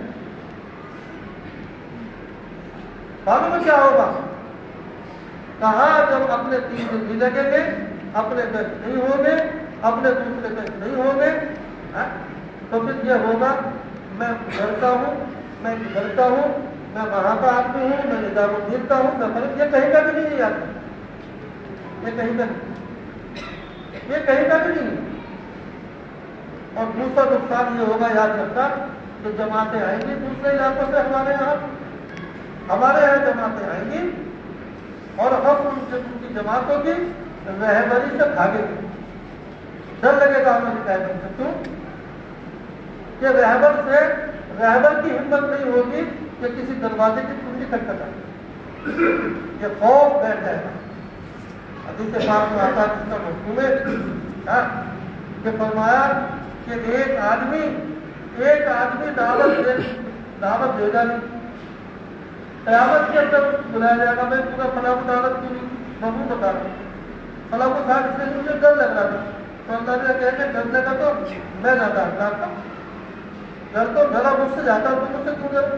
معلوم میں کیا ہوگا؟ کہا جب اپنے تین دن بھی لگیں گے، اپنے گھر نہیں ہوں گے، اپنے دوسرے گھر نہیں ہوں گے، تو پھر یہ ہوگا میں ڈرتا ہوں، میں ڈرتا ہوں، میں وہاں کا آدمی ہوں، میں نظام دیکھتا ہوں، میں فرق یہ کہیں کا بھی نہیں ہے، یہ کہیں کا نہیں، یہ کہیں کا بھی نہیں۔ اور دوسرا نقصان یہ ہوگا یاد رکھنا کہ جماعتیں آئیں گی دوسرے علاقوں سے ہمارے یہاں ہمارے یہاں جماعتیں آئیں گی اور ہم ان سے ان کی جماعتوں کی رہبری سے بھاگیں گے، ڈر لگے گا ہمیں نکال کر کیوں کہ رہبر سے رہبر کی ہمت نہیں ہوگی کہ کسی دروازے کی کنڈی کھٹکھٹائے، یہ خوف بیٹھ جائے گا۔ حدیث پاک میں آتا جس کا مفہوم ہے کہ فرمایا کہ ایک آدمی ایک آدمی دعوت دے دعوت دے گا نہیں، قیامت کے اندر بلایا جائے گا، میں پورا فلاں کو دعوت کی مفہوم بتا رہا ہوں، فلاں کو تھا جس سے مجھے ڈر لگ رہا تھا، تو اللہ نے کہا کہ ڈرنے کا تو میں نہ ڈرتا تھا، ڈر تو ڈرا مجھ سے جاتا تو مجھ سے کیوں ڈر؟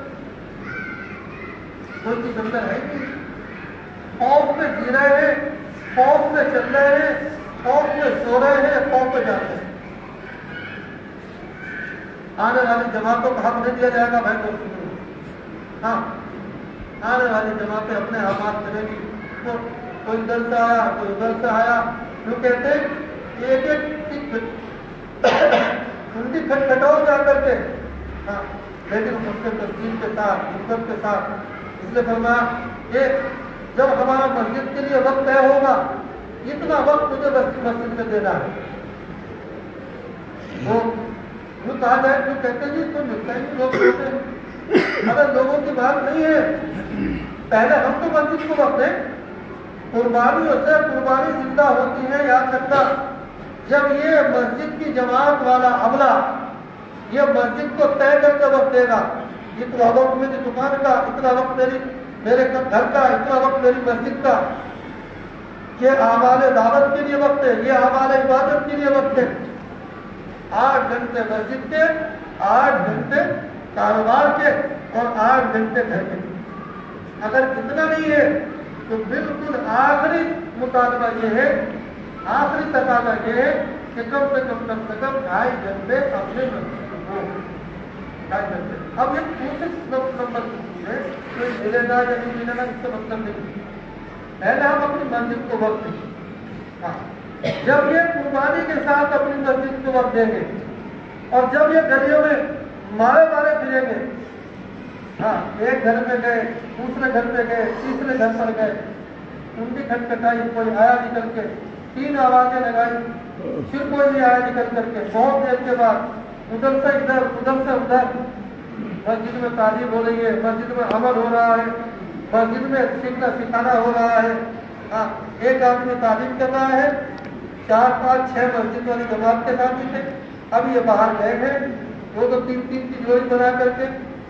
کوئی چیز اندر ہے نہیں، خوف میں جی رہے ہیں، خوف میں چل رہے ہیں، خوف میں سو رہے ہیں، خوف میں جاتے ہیں۔ آنے والی جماعتوں کو حق نہیں دیا جائے گا بھائی دوست سنو، ہاں آنے والی جماعتیں اپنے آباد کرے گی، تو کوئی ادھر سے آیا کوئی ادھر سے آیا، جو کہتے ہیں ایک ایک کنڈی کھٹکھٹاؤ جا کر کے، ہاں لیکن اس کے ترتیب کے ساتھ حکمت کے ساتھ، اس لیے فرمایا کہ جب ہمارا مسجد کے لیے وقت طے ہوگا اتنا وقت مجھے مسجد میں دینا ہے، وہ جو کہا جائے جو کہتے ہیں جی تو ملتا ہی لوگ کہتے ہیں، اگر لوگوں کی بات نہیں ہے پہلے ہم تو مسجد کو وقت دیں، قربانیوں سے قربانی زندہ ہوتی ہے، یاد رکھنا جب یہ مسجد کی جماعت والا عملہ یہ مسجد کو طے کر کے وقت دے گا، اتنا وقت میری دکان کا، اتنا وقت میری میرے گھر کا، اتنا وقت میری مسجد کا، یہ اعمال دعوت کے لیے وقت ہے، یہ اعمال عبادت کے لیے وقت ہے، آٹھ گھنٹے مسجد کے، آٹھ گھنٹے کاروبار کے اور آٹھ گھنٹے گھر کے۔ اگر اتنا نہیں ہے تو بالکل آخری مطالبہ یہ ہے، آخری تقاضا یہ ہے کہ کم سے کم کم سے کم ڈھائی گھنٹے اپنے مسجد کو ڈھائی گھنٹے۔ اب یہ دوسرے نمبر کی چیز ہے، کوئی ملے گا یا نہیں ملے گا اس کا مطلب نہیں، پہلے ہم اپنی مسجد کو وقت دیں، ہاں جب یہ قربانی کے ساتھ اپنی مسجد کو وقت دیں گے اور جب یہ گلیوں میں مارے مارے پھریں گے، ہاں ایک گھر میں گئے، دوسرے گھر پہ گئے، تیسرے گھر پر گئے، کنڈی کھٹکھٹائی، کوئی آیا نکل کے، تین آوازیں لگائی، پھر کوئی نہیں آیا نکل کر کے، بہت دیر کے بعد ادھر سے ادھر ادھر سے ادھر، مسجد میں تعلیم ہو رہی ہے، مسجد میں عمل ہو رہا ہے، مسجد میں سیکھنا سکھانا ہو رہا ہے، ہاں ایک آدمی تعلیم کر رہا ہے، چار پانچ چھ مسجد والی جماعت کے ساتھ تھے، اب یہ باہر گئے ہیں، وہ تو تین تین کی جوڑی بنا کر کے،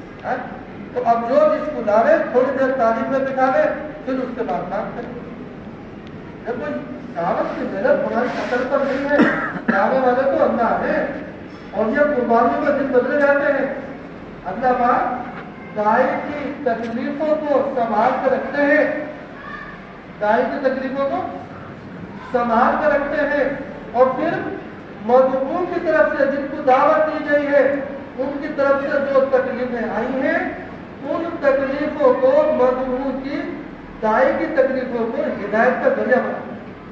تو اب جو جس کو لا رہے تھوڑی دیر تعلیم میں بٹھا لے، پھر اس کے بعد کام کریں۔ جب کوئی دعوت کی محنت ہماری شکل پر نہیں ہے، دعوے والے تو اللہ ہے، اور یہ قربانیوں میں دن بدلے جاتے ہیں۔ اللہ بات گائے کی تکلیفوں کو سنبھال کر رکھتے ہیں، گائے کی تکلیفوں کو سنبھال کر رکھتے ہیں، اور پھر مدعو کی طرف سے جن کو دعوت دی گئی ہے ان کی طرف سے جو تکلیفیں آئی ہیں ان تکلیفوں کو مدعو کی دائی کی تکلیفوں کو ہدایت کا ذریعہ بنا۔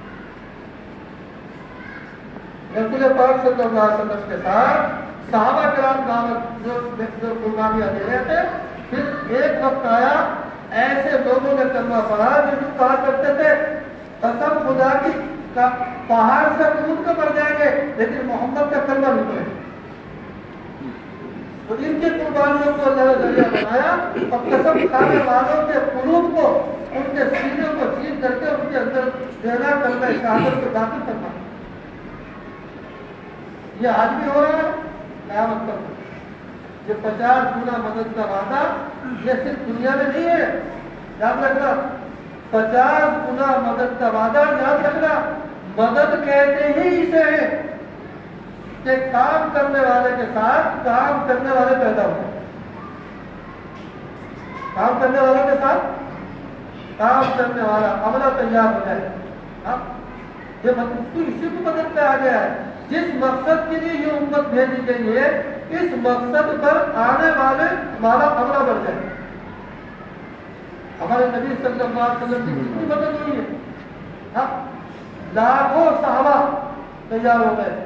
رسول پاک صلی اللہ علیہ وسلم کے ساتھ صحابہ کرام دعوت جو قربانیاں دے رہے تھے، پھر ایک وقت آیا ایسے لوگوں نے کلمہ پڑھا جو کہا کرتے تھے قسم خدا کی پہاڑ سے کود کے مر جائیں گے لیکن محمد کا کلمہ نہیں پڑھیں گے، تو ان کی قربانیوں کو اللہ نے ذریعہ بنایا اور قسم کھانے والوں کے قلوب کو ان کے سینوں کو چیر کر کے ان کے اندر دینا کرنا شہادت کو داخل کرنا. یہ آج بھی ہو رہا ہے قیامت تک. یہ پچاس گنا مدد کا وعدہ یہ صرف دنیا میں نہیں ہے. یاد رکھنا پچاس گنا مدد کا وعدہ. یاد رکھنا مدد کہتے ہی اسے ہے کہ کام کرنے والے کے ساتھ کام کرنے والے پیدا ہو. کام کرنے والے کے ساتھ کام کرنے والا عملہ تیار ہو جائے. یہ مدد اسی کو مدد پہ آ گیا ہے. جس مقصد کے لیے یہ امت بھیجی گئی ہے اس مقصد پر آنے والے ہمارا عملہ بڑھ جائے. ہمارے نبی صلی اللہ علیہ وسلم کی کتنی مدد ہوئی ہے. لاکھوں صحابہ تیار ہو گئے.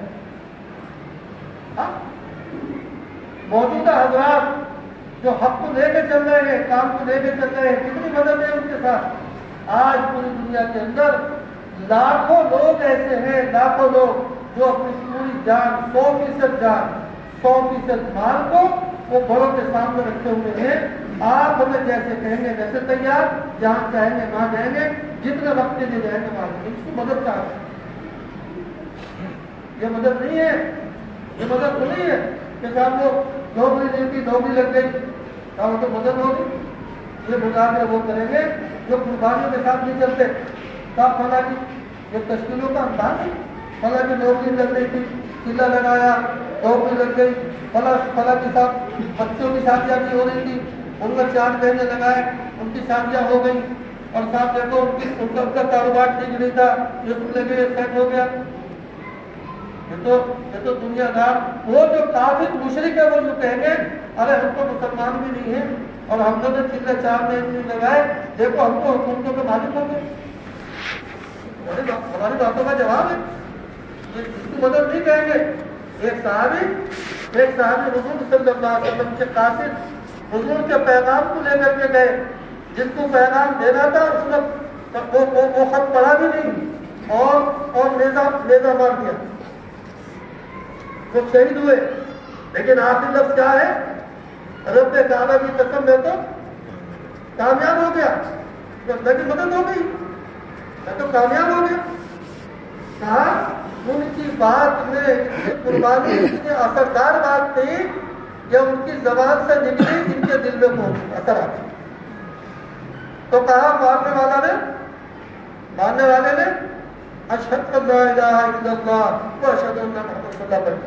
موجودہ حضرات جو حق کو لے کے چل رہے ہیں کام کو لے کے چل رہے ہیں کتنی مدد ہے ان کے ساتھ. آج پوری دنیا کے اندر لاکھوں لوگ ایسے ہیں لاکھوں لوگ جو اپنی پوری جان سو فیصد جان سو فیصد مال کو وہ بڑوں کے سامنے رکھے ہوئے ہیں. آپ ہمیں جیسے کہیں گے ویسے تیار جہاں چاہیں گے وہاں جائیں گے جتنے وقت کے لیے جائیں گے وہاں جائیں گے. اس کی مدد چاہتے ہیں. یہ مدد نہیں ہے. یہ مدد تو نہیں ہے کہ صاحب وہ نوکری نہیں تھی نوکری لگ گئی وہ تو مدد ہوگی. یہ مظاہرے وہ کریں گے جو قربانیوں کے ساتھ نہیں چلتے. صاحب فلاں کی یہ تشکیلوں کا انداز ہے. فلاں کی نوکری لگ رہی تھی قلعہ لگایا نوکری لگ گئی. فلاں فلاں کے ساتھ بچوں کی شادیاں بھی ہو رہی تھی ان کا چار مہینے لگائے ان کی شادیاں ہو گئی اور صاحب دیکھو ان کی ان کا کاروبار ٹھیک نہیں تھا یہ سن لگے سیٹ ہو گیا. یہ تو یہ تو دنیا دار وہ جو کافر مشرک ہے وہ جو کہیں گے ارے ہم تو مسلمان بھی نہیں ہیں اور ہم نے چلے چار مہینے لگائے دیکھو ہم کو حکومتوں کے مالک ہوں گے. ہماری باتوں کا جواب ہے. اس کی مدد نہیں کہیں گے. ایک صحابی ایک صحابی حضور صلی اللہ علیہ وسلم کے قاصد حضور کے پیغام کو لے کر کے گئے. جس کو پیغام دینا تھا اس نے وہ خط پڑھا بھی نہیں اور اور نیزہ نیزہ مار دیا. وہ شہید ہوئے لیکن آخری لفظ کیا ہے رب کعبہ کی قسم میں تو کامیاب ہو گیا. اللہ کی مدد ہو گئی میں تو کامیاب ہو گیا. کہا ان کی بات میں قربانی اتنی اثردار بات تھی کہ ان کی زبان سے نکلی ان کے دل میں پہنچ اثر آ گیا. تو کہا ماننے والا نے ماننے والے نے اشہد ان لا الہ الا اللہ و اشہد ان محمد صلی اللہ علیہ وسلم.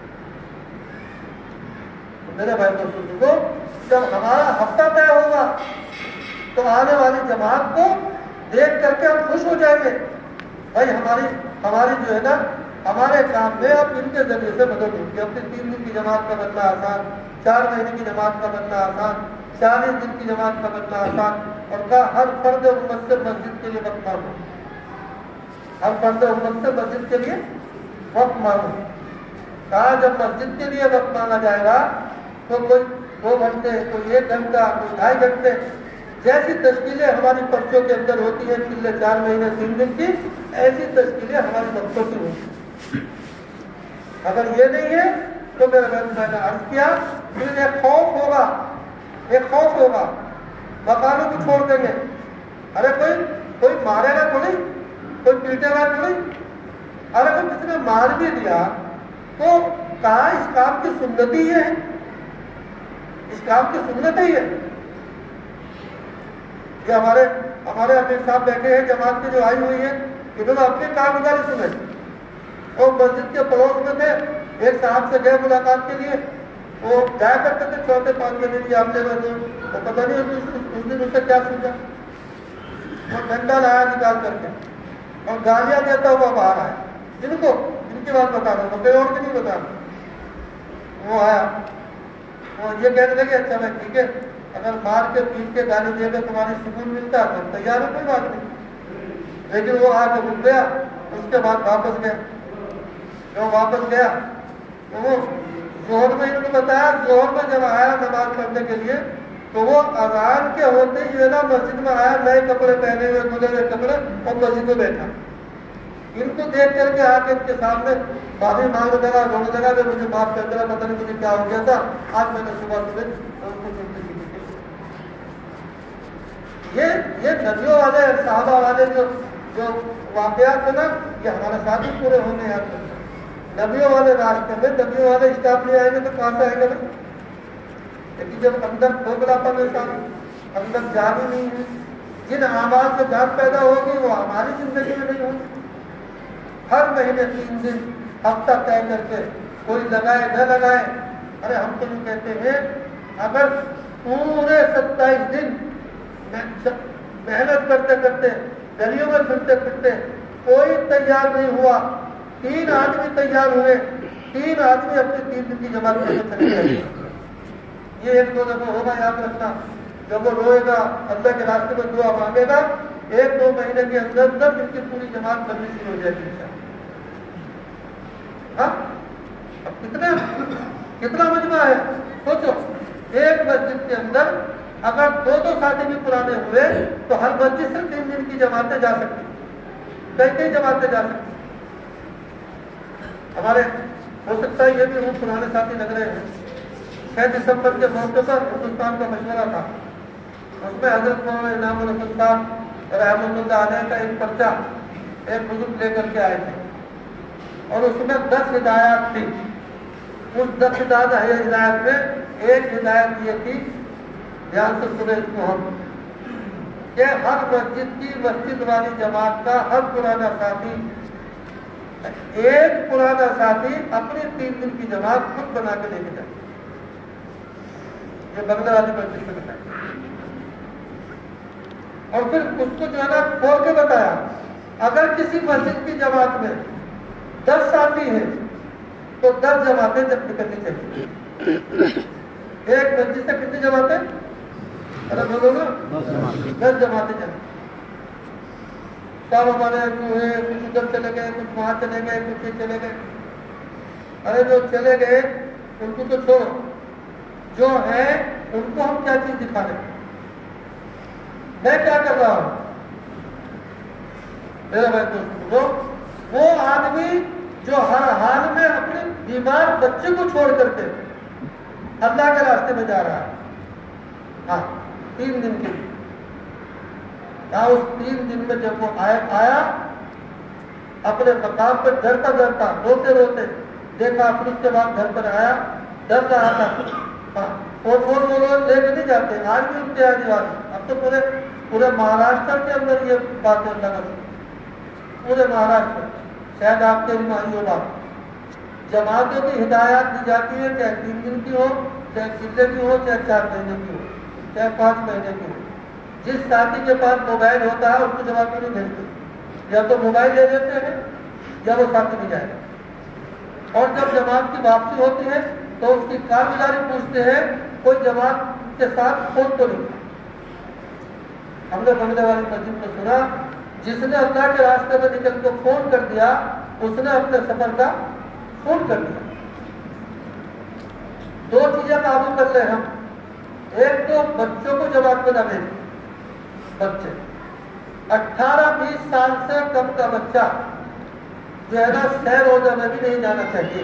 میرے بھائی دوستوں کو جب ہمارا ہفتہ طے ہوگا تو آنے والی جماعت کو دیکھ کر کے ہم خوش ہو جائیں گے. بھائی ہماری ہماری جو ہے نا ہمارے کام میں اب ان کے ذریعے سے مدد ہوگی. اپنی تین دن کی جماعت کا بننا آسان چار مہینے کی جماعت کا بننا آسان چالیس دن کی جماعت کا بننا آسان اور کہا ہر فرد امت سے مسجد کے لیے وقت مانگو. ہر فرد امت سے مسجد کے لیے وقت مانگو. کہا جب مسجد کے لیے وقت مانگا جائے گا تو کوئی دو گھنٹے کوئی ایک گھنٹہ کوئی ڈھائی گھنٹے جیسی تشکیلیں ہماری پرچوں کے اندر ہوتی ہیں پچھلے چار مہینے تین دن کی ایسی تشکیلیں ہماری پرچوں کی ہوتی ہیں. اگر یہ نہیں ہے تو میرے بہن میں نے عرض کیا پھر ایک خوف ہوگا ایک خوف ہوگا مکانوں کو چھوڑ دیں گے. ارے کوئی کوئی مارے گا تھوڑی کوئی پیٹے گا تھوڑی. ارے کوئی کسی نے مار بھی دیا تو کہا اس کام کی سنت ہی ہے اس کام کی سنت ہی ہے. یہ ہمارے ہمارے امیر صاحب بیٹھے ہیں جماعت کی جو آئی ہوئی ہے انہوں نے اپنی کارگزاری سنے. وہ مسجد کے پڑوس میں تھے ایک صاحب سے گئے ملاقات کے لیے. وہ جایا کرتے تھے چوتھے پانچویں دن کی ہفتے میں تو پتہ نہیں اس دن اسے کیا سوچا وہ ڈنڈا لایا نکال کر کے اور گالیاں دیتا ہوا باہر آیا. جن کو ان کی بات بتا رہا ہوں کوئی اور کی نہیں بتا رہا. وہ آیا وہ یہ کہنے لگے اچھا میں ٹھیک ہے اگر مار کے پیٹ کے گالی دے کے تمہاری سکون ملتا ہے تو تیار ہے کوئی بات نہیں. لیکن وہ آ کے رک گیا اس کے بعد واپس گیا. جو واپس گیا تو وہ ظہر میں انہوں نے بتایا ظہر میں جب آیا نماز پڑھنے کے لیے تو وہ اذان کے ہوتے ہی جو ہے نا مسجد میں آیا نئے کپڑے پہنے ہوئے دھلے ہوئے کپڑے اور مسجد میں بیٹھا. ان کو دیکھ کر کے آ کے ان کے سامنے معافی مانگنے لگا، رونے لگا کہ مجھے معاف کر دینا، پتہ نہیں مجھے کیا ہو گیا تھا، آج میں نے صبح صبح ان کو چھوٹی کی تھی۔ یہ یہ نبیوں والے صحابہ والے جو جو واقعات ہیں نا، یہ ہمارے ساتھ ہی پورے ہونے یاد کرتے ہیں۔ نبیوں والے راستے میں نبیوں والے اسٹاف لے آئیں گے تو کہاں سے آئیں گے نا؟ لیکن جب اندر کھوکھلا پن انسان اندر جان ہی نہیں ہے، جن اعمال سے جان پیدا ہوگی وہ ہماری زندگی میں نہیں ہوگی۔ ہر مہینے تین دن ہفتہ طے کر کے کوئی لگائے نہ لگائے، ارے ہم تو یہ کہتے ہیں اگر پورے ستائیس دن محنت کرتے کرتے گلیوں میں پھرتے پھرتے کوئی تیار نہیں ہوا، تین آدمی تیار ہوئے، تین آدمی اپنی تین دن کی جماعت میں چلے گئے، یہ ایک دو دفعہ ہوگا، یاد رکھنا۔ جب وہ روئے گا اللہ کے راستے میں دعا مانگے گا، ایک دو مہینے کے اندر اندر ان کی پوری جماعت بننی شروع ہو جائے گی۔ ہاں اب کتنے کتنا مجمع ہے سوچو، ایک مسجد کے اندر اگر دو دو ساتھی بھی پرانے ہوئے تو ہر مسجد سے تین دن کی جماعتیں جا سکتی، کئی کئی جماعتیں جا سکتی۔ ہمارے ہو سکتا ہے یہ بھی وہ پرانے ساتھی لگ رہے ہیں۔ چھ دسمبر کے موقع پر ہندوستان کا مشورہ تھا، اس میں حضرت مولانا انعام الحسن صاحب رحمۃ اللہ علیہ کا ایک پرچہ ایک بزرگ لے کر کے آئے تھے، اور اس میں دس ہدایات تھی۔ اس دس ہدایات میں ایک ہدایت یہ تھی، دھیان سے سنیں اس کو ہم، کہ ہر مسجد کی مسجد والی جماعت کا ہر پرانا ساتھی ایک پرانا ساتھی اپنی تین دن کی جماعت خود بنا کے لے کے جائے۔ یہ بنگلہ والی مسجد میں بتایا، اور پھر اس کو جو ہے نا کھول کے بتایا، اگر کسی مسجد کی جماعت میں دس ساتھی ہیں تو دس جماعتیں جب نکلنی چاہیے۔ ایک مسجد سے کتنی جماعتیں؟ ارے بولو نا، دس جماعتیں چلیں۔ سب ہمارے ہوئے، کچھ ادھر چلے گئے، کچھ وہاں چلے گئے، کچھ یہ چلے گئے۔ ارے جو چلے گئے ان کو تو چھوڑو، جو ہے ان کو ہم کیا چیز دکھا رہے ہیں؟ میں کیا کر رہا ہوں میرے بھائی دوست، وہ آدمی جو ہر حال میں اپنے بیمار بچے کو چھوڑ کر کے اللہ کے راستے میں جا رہا ہے، ہاں تین دن کے لیے، ہاں اس تین دن میں جب وہ آیا اپنے مقام پہ ڈرتا ڈرتا روتے روتے دیکھا، پھر اس کے بعد گھر پر آیا، ڈر رہا تھا۔ ہاں اور وہ لوگ لے کے نہیں جاتے، آج بھی ان کے آنے والے، اب تو پورے پورے مہاراشٹر کے اندر یہ باتیں لگا، پورے مہاراشٹر، شاید آپ کے علم بات، جماعتوں کی ہدایات دی جاتی ہے، چاہے تین دن کی ہو، چاہے چلے کی ہو، چاہے چار مہینے کی ہو، چاہے پانچ مہینے کی ہو۔ جس ساتھی کے پاس موبائل ہوتا ہے اس کو جماعت نہیں بھیجتے، یا تو موبائل لے لیتے ہیں یا وہ ساتھی نہیں جائے گا۔ اور جب جماعت کی واپسی ہوتی ہے تو اس کی کارگزاری پوچھتے ہیں، کوئی جماعت کے ساتھ فون تو نہیں۔ ہم نے بنگلہ والی مسجد میں سنا، جس نے اللہ کے راستے میں نکل کو فون کر دیا اس نے اپنے سفر کا فون کر دیا۔ دو چیزیں قابو کر لیں ہم، ایک تو بچوں کو جماعت میں نہ بھیجیں، بچے اٹھارہ بیس سال سے کم کا بچہ جو ہے نا سیر روزہ میں بھی نہیں جانا چاہیے۔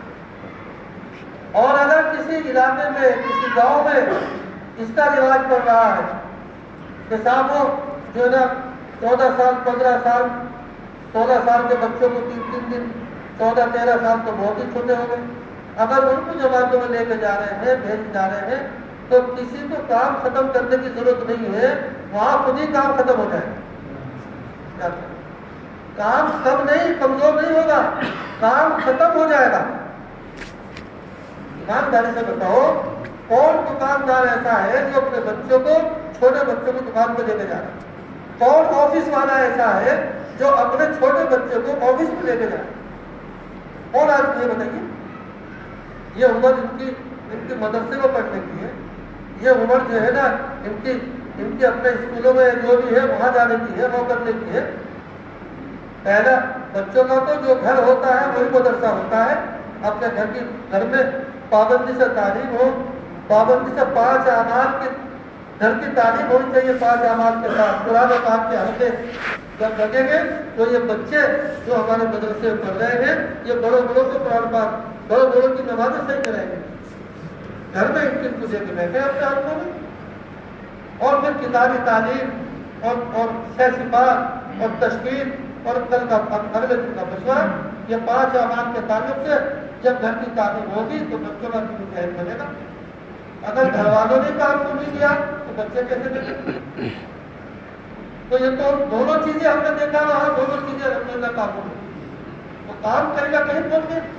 اور اگر کسی علاقے میں کسی گاؤں میں اس کا رواج پڑ رہا ہے کہ صاحب وہ جو ہے نا چودہ سال پندرہ سال سولہ سال کے بچوں کو تین تین دن، چودہ تیرہ سال تو بہت ہی چھوٹے ہو گئے، اگر ان کو جماعتوں میں لے کے جا رہے ہیں، بھیج جا رہے ہیں تو کسی کو کام ختم کرنے کی ضرورت نہیں ہے، وہاں خود ہی کام ختم ہو جائے، کام کم نہیں کمزور نہیں ہوگا، کام ختم ہو جائے گا۔ ایمانداری سے بتاؤ کون دکاندار ایسا ہے جو اپنے بچوں کو، چھوٹے بچوں کو دکان پہ لے کے جا رہا ہے؟ کون آفس والا ایسا ہے جو اپنے چھوٹے بچے کو آفس پہ لے کے جا رہا ہے؟ کون آدمی یہ بتائیے؟ یہ عمر ان کی ان کی مدرسے میں پڑھنے کی ہے، یہ عمر جو ہے نا ان کی ان کی اپنے اسکولوں میں جو بھی ہے وہاں جانے کی ہے، وہ کرنے کی ہے۔ پہلا بچوں کا تو جو گھر ہوتا ہے وہی مدرسہ ہوتا ہے، اپنے گھر کی گھر میں پابندی سے تعلیم ہو، پابندی سے پانچ اعمال کی گھر کی تعلیم ہونی چاہیے پانچ اعمال کے ساتھ. قرآن پاک کے حلقے جب لگیں گے تو یہ بچے جو ہمارے مدرسے میں پڑھ رہے ہیں یہ بڑوں بڑوں کو قرآن پاک بڑوں بڑوں کی نمازیں صحیح کریں گے. گھر میں ان کو دے کے بیٹھے اپنے ہاتھوں میں. اور پھر کتابی تعلیم اور اور سیر سپاہ اور تشکیل اور کل کا اگلے دن کا مشورہ، یہ پانچ اعمال کے تعلق سے جب گھر کی تعلیم ہوگی تو بچوں کا بھی ذہن بنے گا. اگر گھر والوں نے کام کو نہیں دیا تو بچے کیسے دیں؟ تو یہ تو دونوں چیزیں ہم نے دیکھا وہاں دونوں چیزیں الحمد للہ کام ہو گئی. تو کام کرے گا کہیں پہنچ گئے.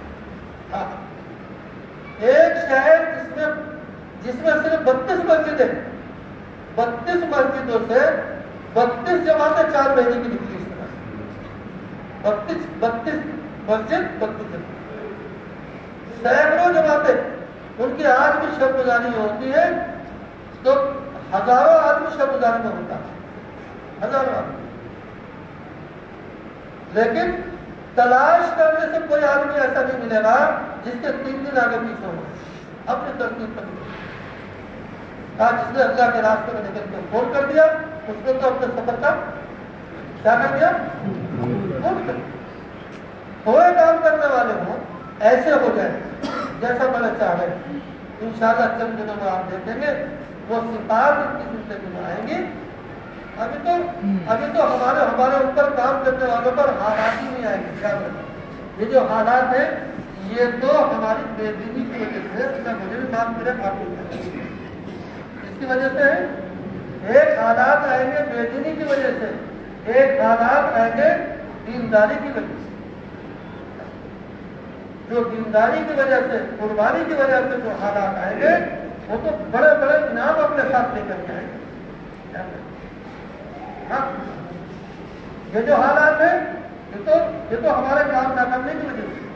ایک شہر جس میں جس میں صرف بتیس مسجدیں بتیس مسجدوں سے بتیس جماعتیں چار مہینے کی نکلی. اس طرح بتیس بتیس مسجد بتیس سینکڑوں جماعتیں ان کی آج بھی شب گزاری ہوتی ہے تو ہزاروں آدمی شب گزاری میں ہوتا ہے. ہزاروں آدمی. لیکن تلاش کرنے سے کوئی آدمی ایسا نہیں ملے گا جس کے تین دن آگے پیچھے ہو اپنی ترتیب پر. جس نے اللہ کے راستے میں نکل کے فون کر دیا اس نے تو اپنے سفر کا کیا کر دیا فون کر دیا. تھوڑے کام کرنے والے ہوں ایسے ہو جائے جیسا بڑا چاہے. انشاءاللہ چند دنوں میں آپ دیکھیں گے وہ صفات ان کی زندگی میں آئیں گی. ابھی تو ابھی تو ہمارے ہمارے اوپر کام کرنے والوں پر حالات ہی نہیں آئیں گے. کیا بتائیں یہ جو حالات ہیں یہ تو ہماری بے دینی کی وجہ سے مجھے بھی بات کرے آپ اس کی وجہ سے ایک حالات آئیں گے بے دینی کی وجہ سے، ایک حالات آئیں گے دینداری کی وجہ سے. جو دینداری کی وجہ سے قربانی کی وجہ سے جو حالات آئیں گے وہ تو بڑے بڑے انعام اپنے ساتھ لے کر کے آئیں گے. ہاں یہ جو حالات ہیں یہ تو یہ تو ہمارے کام نہ کرنے کی وجہ سے.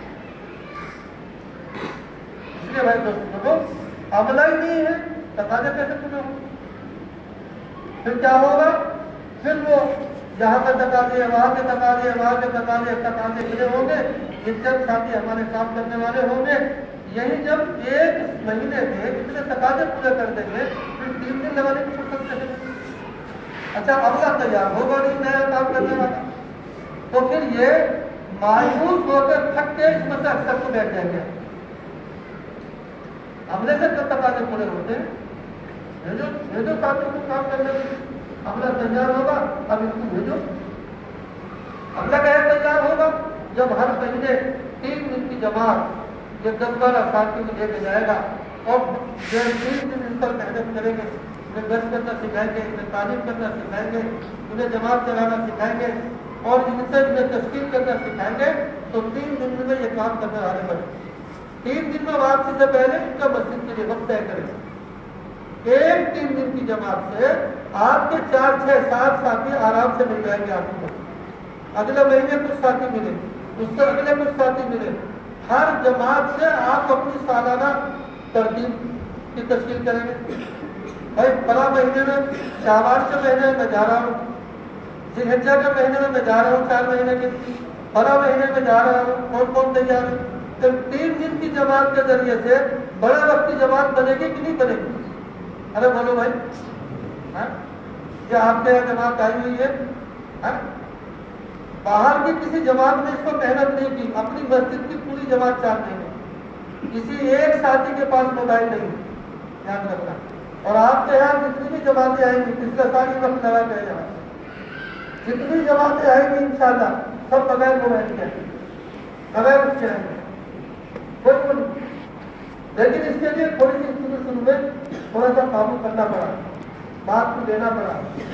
اس لیے بھائی دوستوں عملہ ہی نہیں ہے تقاضے کیسے پورے ہوں؟ پھر کیا ہوگا؟ پھر وہ یہاں کا تقاضے وہاں کے تقاضے وہاں کے تقاضے تقاضے ملے ہوں گے. جب ساتھی ہمارے کام کرنے والے ہوں گے یہی جب ایک مہینے میں اتنے تقاضے پورے کر دیں گے پھر تین دن لگانے کی فرصت کیسے؟ اچھا اگلا تیار ہوگا نہیں نیا کام کرنے والا تو پھر یہ مایوس ہو کر تھک کے اس میں سے اکثر کو بیٹھ جائیں گے. عملے سے کب تقاضے پورے ہوتے ہیں بھیجو بھیجو ساتھیوں کو کام کرنے میں. عملہ تیار ہوگا اب ان کو بھیجو. عملہ کا تیار ہوگا جب ہر مہینے تین دن کی جماعت یہ دس بارہ ساتھی کو لے کے جائے گا اور تین دن ان پر محنت کریں گے. انہیں درس کرنا سکھائیں گے، انہیں تعلیم کرنا سکھائیں گے، انہیں جماعت چلانا سکھائیں گے اور ان سے انہیں تشکیل کرنا سکھائیں گے تو تین دن میں یہ کام کرنے والے بنے. تین دن میں واپسی سے پہلے ان کا مسجد کے لیے وقت طے کرے. ایک تین دن کی جماعت سے آپ کے چار چھ سات ساتھی آرام سے مل جائیں گے. آپ کو اگلے مہینے کچھ ساتھی ملے، اس سے اگلے کچھ ساتھی ملے. ہر جماعت سے آپ اپنی سالانہ ترتیب کی تشکیل کریں گے. بھائی فلاں مہینے میں شعبان کے مہینے میں جا رہا ہوں، ذی الحجہ کے مہینے میں میں جا رہا ہوں، چار مہینے کے فلاں مہینے میں جا رہا ہوں، کون کون تیار ہے. پھر تین دن کی جماعت کے ذریعے سے بڑے وقت کی جماعت بنے گی کہ نہیں بنے گی؟ ارے بولو بھائی کیا آپ کے یہاں جماعت آئی ہوئی ہے؟ باہر کی کسی جماعت نے اس کو محنت نہیں کی. اپنی مسجد کی پوری جماعت چاہتے ہیں. کسی ایک ساتھی کے پاس موبائل نہیں یاد رکھنا. اور آپ کے یہاں جتنی بھی جماعتیں آئیں گی پچھلے سال ہی وقت لگا کے یہاں جتنی جماعتیں آئیں گی انشاءاللہ سب بغیر موبائل کے آئیں گے، بغیر اس کے آئیں گے. کوئی لیکن اس کے لیے تھوڑی سی شروع شروع میں تھوڑا سا قابو کرنا پڑا، بات کو دینا پڑا.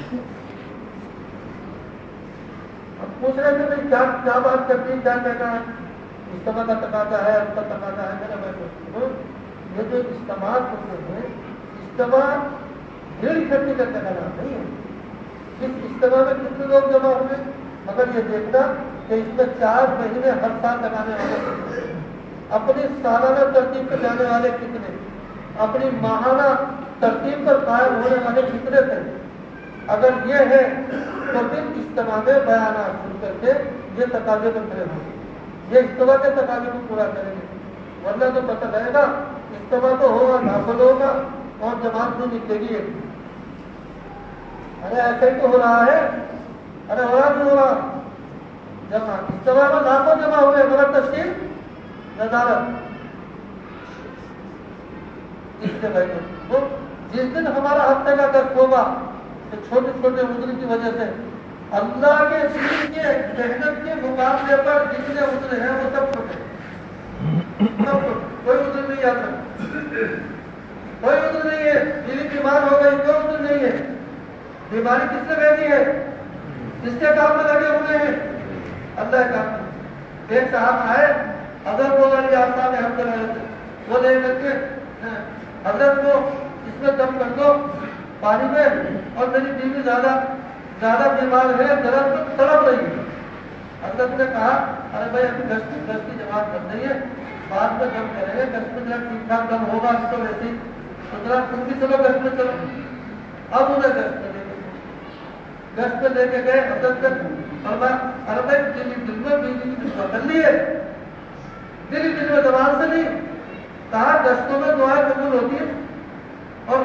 اب پوچھ رہے تھے بھائی کیا کیا بات کرتی ہے، کیا کہنا ہے؟ اجتماع کا تقاضا ہے، اس کا تقاضا ہے. میرا میں یہ جو اجتماعات ہوتے ہیں اجتماع بھیڑ اکٹھی کرنے کا نام نہیں ہے. اس اجتماع میں کتنے لوگ جمع ہوئے مگر یہ دیکھنا کہ اس میں چار مہینے ہر سال لگانے والے کتنے، اپنی سالانہ ترتیب پہ جانے والے کتنے، اپنی ماہانہ ترتیب پر قائم ہونے والے کتنے تھے. اگر یہ ہے تو پھر اجتماع میں بیانات سن کر کے یہ تقاضے پر کھڑے ہوں گے، یہ اجتماع کے تقاضے کو پورا کریں گے. ورنہ تو پتہ رہے گا اجتماع تو ہوگا نافل ہوگا اور جماعت نہیں نکلے گی ایک. ارے ایسا ہی تو ہو رہا ہے. ارے ہو رہا نہیں ہو رہا. جمع اجتماع میں لاکھوں جمع ہوئے مگر تشکیل نظارت اس سے بیٹھے. وہ جس دن ہمارا ہفتے کا گشت ہوگا تو چھوٹے چھوٹے عذر کی وجہ سے اللہ کے دین کے محنت کے مقابلے پر جتنے عذر ہیں وہ سب چھوٹے سب چھوٹے. کوئی عذر نہیں آ سکتا. کوئی عذر نہیں ہے. بیوی بیمار ہو گئی کوئی عذر نہیں ہے. بیماری کس سے رہتی ہے؟ کس کے کام میں لگے ہوئے ہیں؟ اللہ کا. ایک صاحب آئے حضرت کو والی آسان ہے ہم رہے تھے. وہ لے کر کے حضرت کو اس میں دم کر دو پانی میں, اور میری بیوی زیادہ زیادہ بیمار ہے, درد میں تڑپ رہی ہے. حضرت نے کہا ارے بھائی ابھی گشت گشت کی جماعت کر رہی ہے, بعد میں دم کریں گے. گشت میں جب ٹھیک ٹھاک دم ہوگا تو ویسے ہی تو ذرا تم بھی چلو گشت میں چلو. اب انہیں گشت میں لے کے گشت میں لے کے گئے. حضرت نے فرمایا ارے بھائی دلی دل میں بیوی کی دعا کر لی ہے, دلی دل میں زبان سے نہیں. کہا گشتوں میں دعائیں قبول ہوتی ہے. اور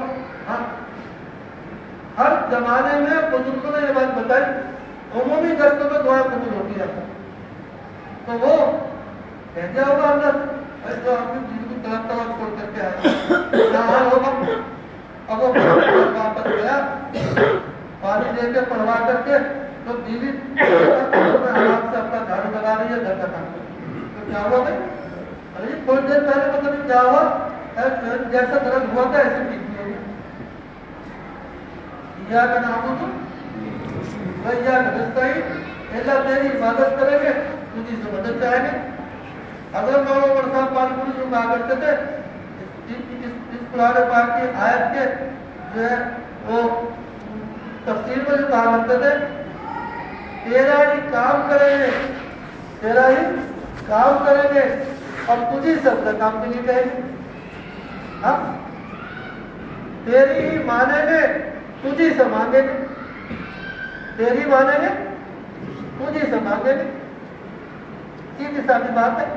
ہر زمانے میں بزرگوں نے یہ بات بتائی عمومی گشتوں میں دعائیں قبول ہوتی ہے. تو وہ کہہ دیا ہوگا اندر جو آپ کی بیوی کی طرف طرف چھوڑ کر کے آئے کیا حال ہوگا. اب وہ واپس گیا پانی دے کے پڑھوا کر کے تو بیوی ہاتھ سے اپنا جھاڑو لگا رہی ہے گھر کا کام. تو کیا ہوا بھائی؟ ارے تھوڑی دیر پہلے پتہ نہیں کیا ہوا, جیسا درد ہوا تھا ایسے ٹھیک نہیں ہوگی. یا کا نام تو بھیا نستعین اللہ تیری عبادت کریں گے تجھے سے مدد چاہیں گے. حضرت مولانا عمر صاحب پانی پوری جو کہا کرتے تھے اس قرآن پاک کی آیت کے جو ہے وہ تفسیر میں جو کہا کرتے تھے تیرا ہی کام کریں گے, تیرا ہی کام کریں گے اور تجھے سے اپنا کام کے لیے کہیں گے. ہم تیری ہی مانیں گے تجھے سے مانگیں گے, تیری مانیں گے تجھے سے مانگیں گے. سیدھی سادھی بات ہے.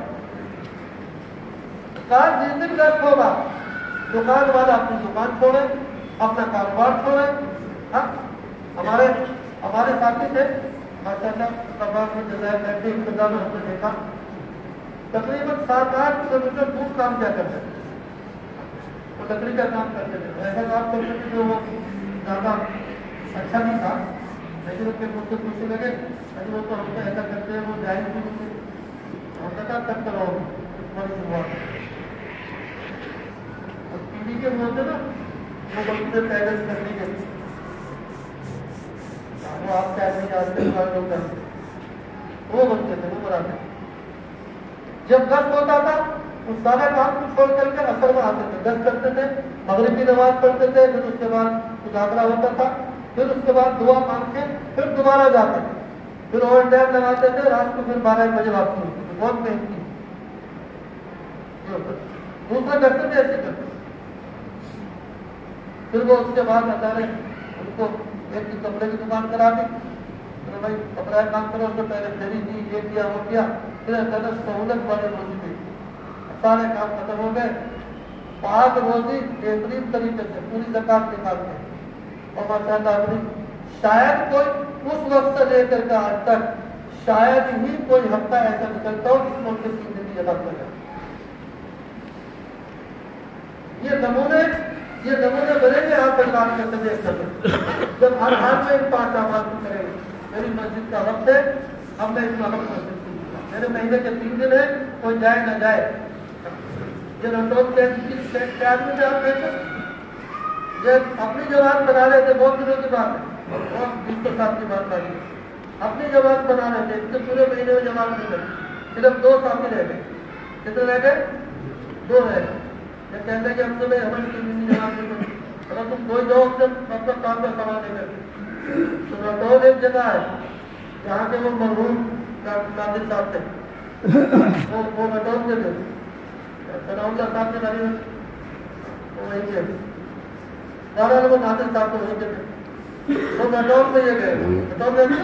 کار جس دن گشت ہوگا دکان والا اپنی دکان چھوڑے, اپنا کاروبار چھوڑے. ہاں ہمارے ہمارے ساتھی تھے ماشاء اللہ میں جزائر بیٹھے ابتدا میں ہم نے دیکھا تقریباً سات آٹھ کلو میٹر دور کام کیا کرتے تھے. وہ لکڑی کا کام کرتے تھے. ایسا کام کرتے تھے جو وہ زیادہ اچھا نہیں تھا, لیکن اس کے مجھ سے پوچھنے لگے ارے وہ تو ہم کو ایسا کرتے ہیں وہ جائز بھی نہیں تھے. ہم نے کہا تب کرو تمہاری شروعات ٹی وی کے بولتے نا وہ بولتے پیدل کرنے کے لیے وہ آپ شاید نہیں جانتے لوگ کرتے وہ بولتے تھے وہ بناتے. جب گشت ہوتا تھا اس سارا کام کو چھوڑ کر کے اثر میں آتے تھے, گشت کرتے تھے, مغرب کی نماز پڑھتے تھے, پھر اس کے بعد اجاگرا ہوتا تھا, پھر اس کے بعد دعا مانگ کے پھر دوبارہ جاتے تھے, پھر اوور ٹائم لگاتے تھے, رات کو پھر بارہ بجے واپس ہوتے تھے. بہت محنت کی. دوسرا کرتے تھے ایسے کرتے. پھر وہ اس کے بعد اللہ نے ان کو ایک کپڑے کی دکان کرا دی. بھائی کپڑا کام کرو, اس کو پہلے دری دی, یہ کیا وہ کیا, پھر اللہ سہولت والے روزی دی. سارے کام ختم ہو گئے. پانچ روزی بہترین طریقے سے پوری زکات نکالتے ہیں. اور ماشاء اللہ اپنی شاید کوئی اس وقت سے لے کر کے آج تک شاید ہی کوئی ہفتہ ایسا نکلتا ہو جس میں ان کے تین دن کی جگہ ہو جائے. یہ نمونے یہ نمونے بنے گے آپ پر کام کرتے دیکھ سکتے. جب ہر حال میں ان پانچ آباد کو کریں گے. میری مسجد کا وقت ہے, ہم نے اس وقت مسجد کی, میرے مہینے کے تین دن ہے, کوئی جائے نہ جائے. یہ رنڈول کے آدمی سے آپ دیکھیں یہ اپنی جماعت بنا رہے تھے بہت دنوں کی بات ہے, بہت بیس سو سال کی بات آئی ہے. اپنی جماعت بنا رہے تھے, اس کے پورے مہینے میں جماعت نہیں بنی, صرف دو ساتھی رہ گئے. کتنے رہ گئے؟ دو رہ گئے. یہ کہتے ہیں کہ ہم تو ہماری تین جماعت نہیں بنی. اگر تم کوئی جاؤ سے مطلب کام کا سوال نہیں کرتے. تو رنڈول ایک جگہ ہے جہاں کے وہ مرحوم قادر صاحب تھے, وہ رنڈول کے تھے. اللہ صاحب نے بھائی وہ وہیں سے دارال وہ ناصر صاحب کو وہیں تھے. وہ رنڈول میں یہ گئے رنڈول میں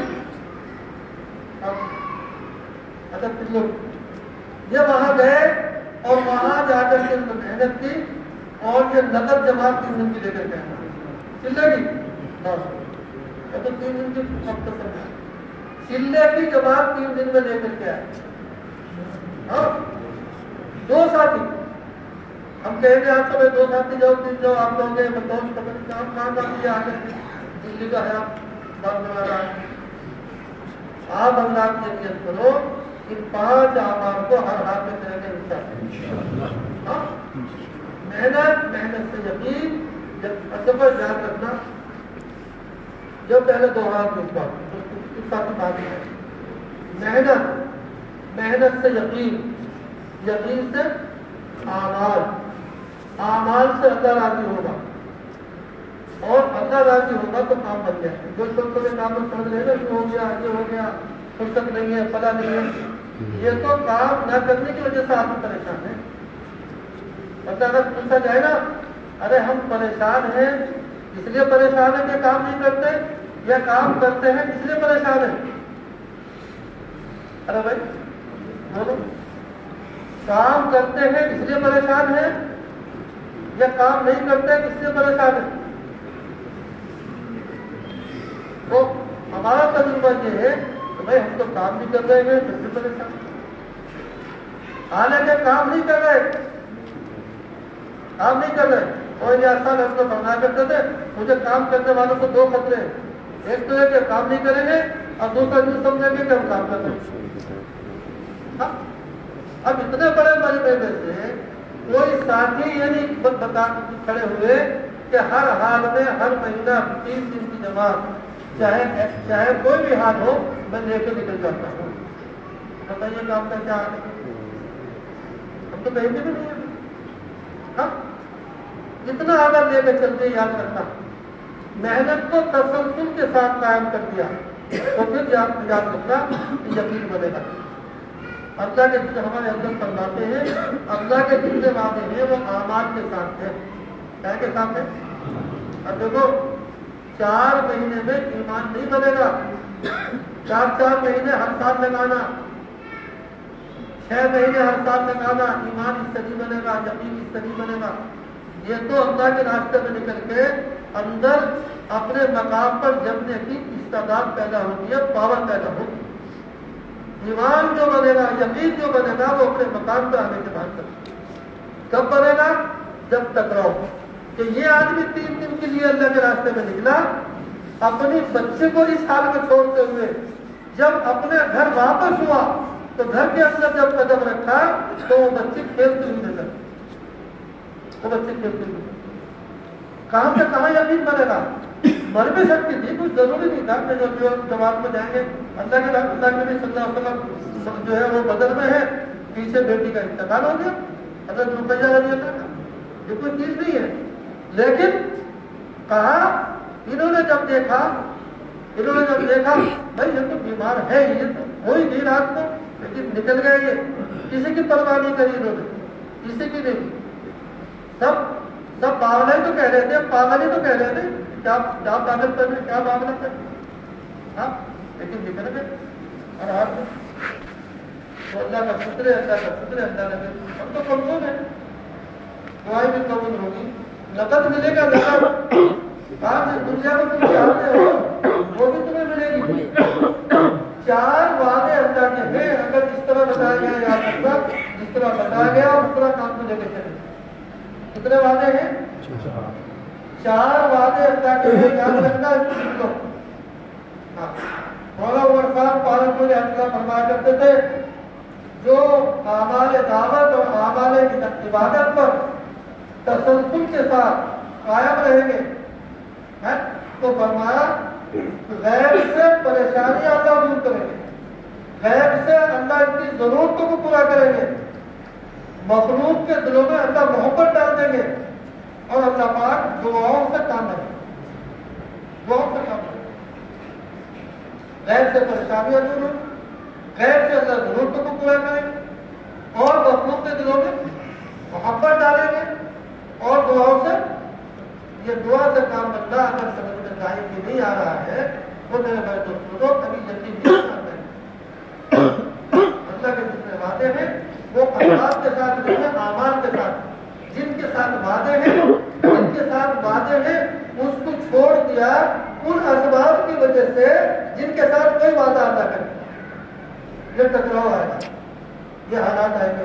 اچھا کچھ لوگ یہ وہاں گئے اور وہاں جا کر کے محنت کی اور یہ نقد جمع تین دن کی لے کر کے چلے گی نو سو تو تین دن کی مختصر ہے چلے کی جماعت تین دن میں لے کر کے آئے. ہاں دو ساتھی ہم کہیں گے آپ سب دو ساتھی جاؤ تین جاؤ آپ لوگ گے بتاؤ کام کہاں کام کیا آ کر دلی کا ہے آپ بات بنا رہا ہے. آپ اللہ کی نیت کرو ان پانچ اعمال کو ہر حال میں کریں گے انشاءاللہ. محنت محنت سے یقین جب اصل یاد رکھنا جب پہلے دو ہاتھ اس بات بات ہے محنت محنت سے یقین یقین سے اعمال اعمال سے اللہ راضی ہوگا اور اللہ راضی ہوگا تو کام بن جائے. جو چھوٹے چھوٹے کام میں سمجھ رہے نا ہو گیا یہ ہو گیا فرصت نہیں ہے فلاں نہیں ہے یہ تو کام نہ کرنے کی وجہ سے آپ پریشان ہیں. پتہ اگر پوچھا جائے نا ارے ہم پریشان ہیں اس لیے پریشان ہیں کہ کام نہیں کرتے یا کام کرتے ہیں اس لیے پریشان ہیں. ارے بھائی بولو کام کرتے ہیں اس لیے پریشان ہیں یا کام نہیں کرتے اس لیے پریشان ہیں. تو ہمارا تجربہ یہ ہے کہ بھائی ہم تو کام بھی کر رہے ہیں پھر بھی پریشان حالانکہ کام نہیں کر رہے کام نہیں کر رہے اور یہ آسان ہم کو بنا کرتے تھے. مجھے کام کرنے والوں کو دو خطرے ہیں ایک تو ہے کہ کام نہیں کریں گے اور دوسرا یہ سمجھیں گے کہ ہم کام کر رہے ہیں. اب اتنے بڑے مجمع میں سے کوئی ساتھی یہ نہیں بتا کھڑے ہوئے کہ ہر حال میں ہر مہینہ تین دن کی جماعت چاہے چاہے کوئی بھی حال ہو میں لے کے نکل جاتا ہوں. بتائیے کام کا کیا حال ہے؟ ہم تو کہیں بھی نہیں ہے. اتنا اگر لے کے چلتے یاد رکھنا محنت کو تسلسل کے ساتھ قائم کر دیا تو پھر یاد رکھنا یقین بنے گا. اللہ کے جتنے ہمارے اندر فرماتے ہیں اللہ کے جتنے وعدے ہیں وہ اعمال کے ساتھ ہیں. کیا کے ساتھ ہیں؟ اب دیکھو چار مہینے میں ایمان نہیں بنے گا. چار چار مہینے ہر سال لگانا چھ مہینے ہر سال لگانا ایمان اس سے نہیں بنے گا یقین اس سے نہیں بنے گا. یہ تو اللہ کے راستے میں نکل کے اندر اپنے مقام پر جمنے کی استعداد پیدا ہوتی ہے پاور پیدا ہوتی ہے. ایمان جو بنے گا یقین جو بنے گا وہ اپنے مقام پہ آنے کے بعد کب بنے گا جب ٹکراؤ کہ یہ آدمی تین دن کے لیے اللہ کے راستے میں نکلا اپنی بچے کو اس حال میں چھوڑتے ہوئے جب اپنے گھر واپس ہوا تو گھر کے اندر جب قدم رکھا تو وہ بچے کھیلتے ہوئے نظر وہ بچے کھیلتے ہوئے کہاں سے کہاں یقین بنے گا. مر بھی سکتی تھی کچھ ضروری نہیں تھا کہ جو جماعت میں جائیں گے. اللہ کے اللہ کے نبی صلی اللہ علیہ وسلم جو ہے وہ بدر میں ہے پیچھے بیٹی کا انتقال ہو گیا حضرت رقیہ رضی اللہ عنہا. یہ کوئی چیز نہیں ہے لیکن کہا انہوں نے جب دیکھا انہوں نے جب دیکھا بھائی یہ تو بیمار ہے یہ تو وہی نہیں رات کو لیکن نکل گئے یہ کسی کی پرواہ نہیں کری انہوں نے کسی کی نہیں. سب سب پاگل تو کہہ رہے تھے پاگل ہی تو کہہ رہے تھے کیا آپ پاگل کر رہے کیا معاملہ کر ہاں لیکن نکل گئے اور ہاتھ میں تو اللہ کا شکر ہے اللہ کا شکر ہے اللہ نے ہم تو کمزور ہیں دعائیں بھی قبول ہوگی نقد ملے گا نقد آپ دنیا میں تم چاہتے ہو وہ بھی تمہیں ملے گی. چار وعدے اللہ کے ہیں اگر جس طرح بتایا گیا یاد رکھنا جس طرح بتایا گیا اس طرح کام کو لے کے چلے. کتنے وعدے ہیں؟ چار وعدے اللہ کے ہیں یاد رکھنا اس کو. مولا عمر صاحب پالنپور اللہ فرمایا کرتے تھے جو اعمال دعوت اور اعمال عبادت پر تسلسل کے ساتھ قائم رہیں گے تو فرمایا غیب سے پریشانیاں اللہ دور کریں گے غیب سے اللہ ان کی ضرورتوں کو پورا کریں گے مخلوق کے دلوں میں اللہ محبت ڈال دیں گے اور اللہ پاک دعاؤں سے کام کریں گے دعاؤں سے کام کریں گے غیب سے پریشانیاں دور ہوں غیب سے اللہ ضرورتوں کو پورا کریں گے اور مخلوق کے دلوں میں محبت ڈالیں گے اور دعاؤں سے یہ دعا سے کام بندہ اگر سمجھ میں ظاہر کی نہیں آ رہا ہے وہ میرے بھائی دوستوں ابھی یقین نہیں کرتے ہیں اللہ کے جتنے وعدے ہیں وہ احساس کے ساتھ نہیں ہے اعمال کے ساتھ جن کے ساتھ وعدے ہیں جن کے ساتھ وعدے ہیں اس کو چھوڑ دیا ان اسباب کی وجہ سے جن کے ساتھ کوئی وعدہ ادا کرے. یہ ٹکراؤ آئے گا, یہ حالات آئے گے.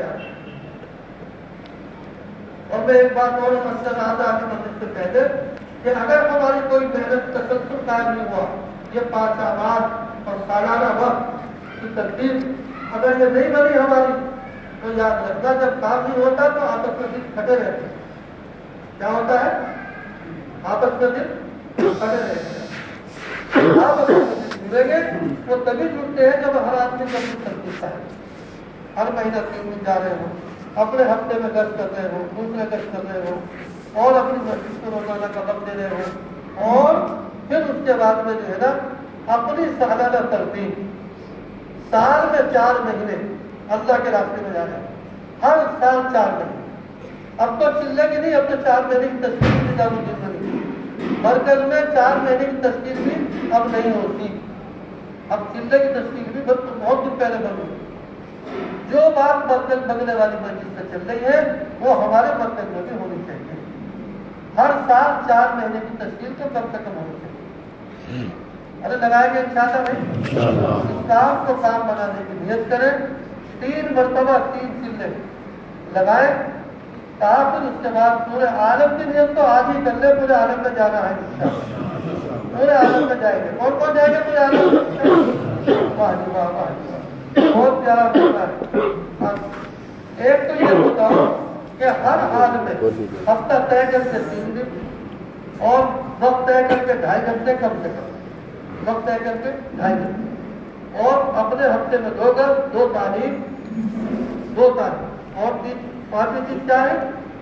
اور میں ایک بات اور مسئلہ آتا آپ کی مدد سے پہلے کہ اگر ہماری کوئی محنت تسلسل قائم نہیں ہوا, یہ پانچ اعمال اور سالانہ وقت کی ترتیب اگر یہ نہیں بنی ہماری, تو یاد رکھنا جب کام نہیں ہوتا تو آپس میں دل کھٹے رہتے ہیں. کیا ہوتا ہے؟ آپس میں دل کھٹے رہتے ہیں. آپس میں دل جڑیں گے وہ تبھی جڑتے ہیں جب ہر آدمی کا کچھ ترتیب ہے. ہر مہینہ تین دن جا رہے ہو, اپنے ہفتے میں گشت کر رہے ہو, دوسرے گشت کر رہے ہو, اور اپنی مسجد کو روزانہ کا وقت دے رہے ہو, اور پھر اس کے بعد میں جو ہے نا اپنی سالانہ ترتیب سال میں چار مہینے اللہ کے راستے میں جا رہے ہیں. ہر سال چار مہینے. اب تو چلے کی نہیں, اب تو چار مہینے کی تشکیل بھی جاگو نہیں. مرکز میں چار مہینے کی تشکیل بھی اب نہیں ہوتی. اب چلے کی تشکیل بھی بہت دن پہلے بن ہوئی. جو بات مرکز بننے والی مسجد سے چل رہی ہے وہ ہمارے مرکز میں بھی ہونی چاہیے. ہر سال چار مہینے کی تشکیل تو کم سے کم ہونی چاہیے. ارے لگائیں گے انشاءاللہ نہیں, اس کام کو کام بنانے کی نیت کریں. تین مرتبہ تین چلے لگائیں, پھر اس کے بعد پورے عالم کی نیت تو آج ہی کر لیں. پورے عالم میں جانا ہے انشاءاللہ. پورے عالم میں جائیں گے. کون کون جائیں گے پورے عالم میں؟ واہ جی واہ, واہ جی واہ, بہت پیارا ہوتا ہے. ایک تو یہ بتاؤ کہ ہر حال میں ہفتہ طے کر کے تین دن اور وقت طے کر کے ڈھائی گھنٹے کم سے کم, وقت طے کر کے ڈھائی گھنٹے, اور اپنے ہفتے میں دو گھر, دو تعلیم, دو تعلیم, اور تین پانچویں چیز کیا ہے؟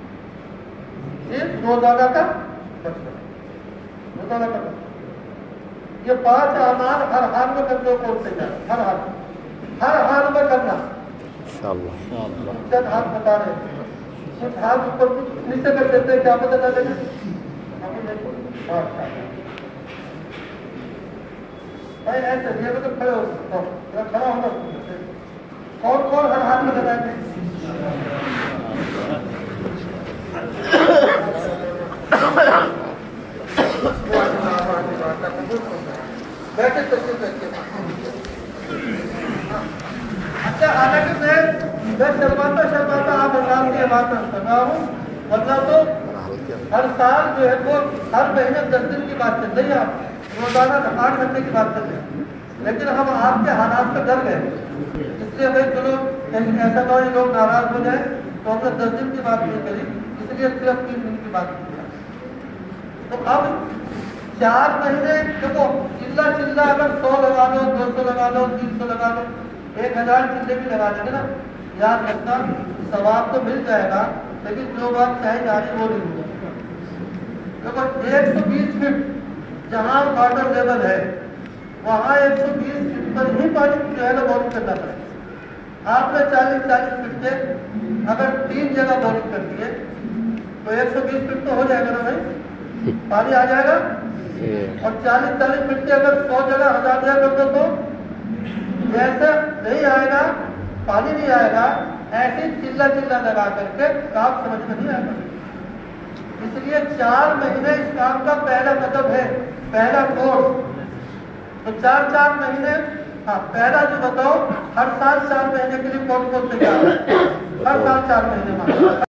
یہ روزانہ کا بچپن, روزانہ کا بچپن. یہ پانچ اعمال ہر حال میں کرنے کو سے جائے, ہر حال ہر حال میں کرنا. چند ہاتھ بتا رہے ہیں, کچھ ہاتھ اوپر کچھ نیچے کر دیتے ہیں, کیا پتہ نہ لگے. بھائی ایسے یہ تو کھڑے ہو سکتا ہوں, کھڑا ہونا. کون کون ہر حال میں لگائیں گے؟ بیٹھے تشریف رکھتے. اچھا, حالانکہ میں میں شرماتا شرماتا آپ حضرات کی بات کر رہا ہوں, ورنہ تو ہر سال جو ہے وہ ہر مہینے دس دن کی بات چل رہی ہے, آپ روزانہ آٹھ گھنٹے کی بات چل رہی ہے. لیکن ہم آپ کے حالات سے ڈر گئے, اس لیے بھائی چلو ایسا نہ ہو لوگ ناراض ہو جائیں, تو ہم نے دس دن کی بات نہیں کری, اس لیے صرف تین دن کی بات کی. تو اب چار مہینے دیکھو, چلا چلا اگر سو لگا لو, دو سو لگا لو, تین سو لگا لو, ایک ہزار چلے بھی لگا دیں گے نا, یاد رکھنا ثواب تو مل جائے گا, لیکن جو بات چاہی جا رہی وہ نہیں ملے گا. دیکھو ایک سو بیس فٹ جہاں واٹر لیول ہے وہاں ایک سو بیس فٹ پر ہی پانی جو ہے نا بورنگ کرنا پڑے گا. آپ نے چالیس چالیس فٹ سے اگر تین جگہ بورنگ کر دیے تو ایک سو بیس فٹ تو ہو جائے گا نا بھائی, پانی آ جائے گا. اور چالیس چالیس فٹ سے اگر سو جگہ ہزار جگہ کر دو تو ایسا نہیں آئے گا, پانی نہیں آئے گا. ایسے چلا چلا لگا کر کے کام سمجھ میں نہیں آئے گا. اس لیے چار مہینے اس کام کا پہلا قدم ہے, پہلا کورس. تو چار چار مہینے, ہاں پہلا جو بتاؤ, ہر سال چار مہینے کے لیے کون کون سے جا رہا ہے؟ ہر سال چار مہینے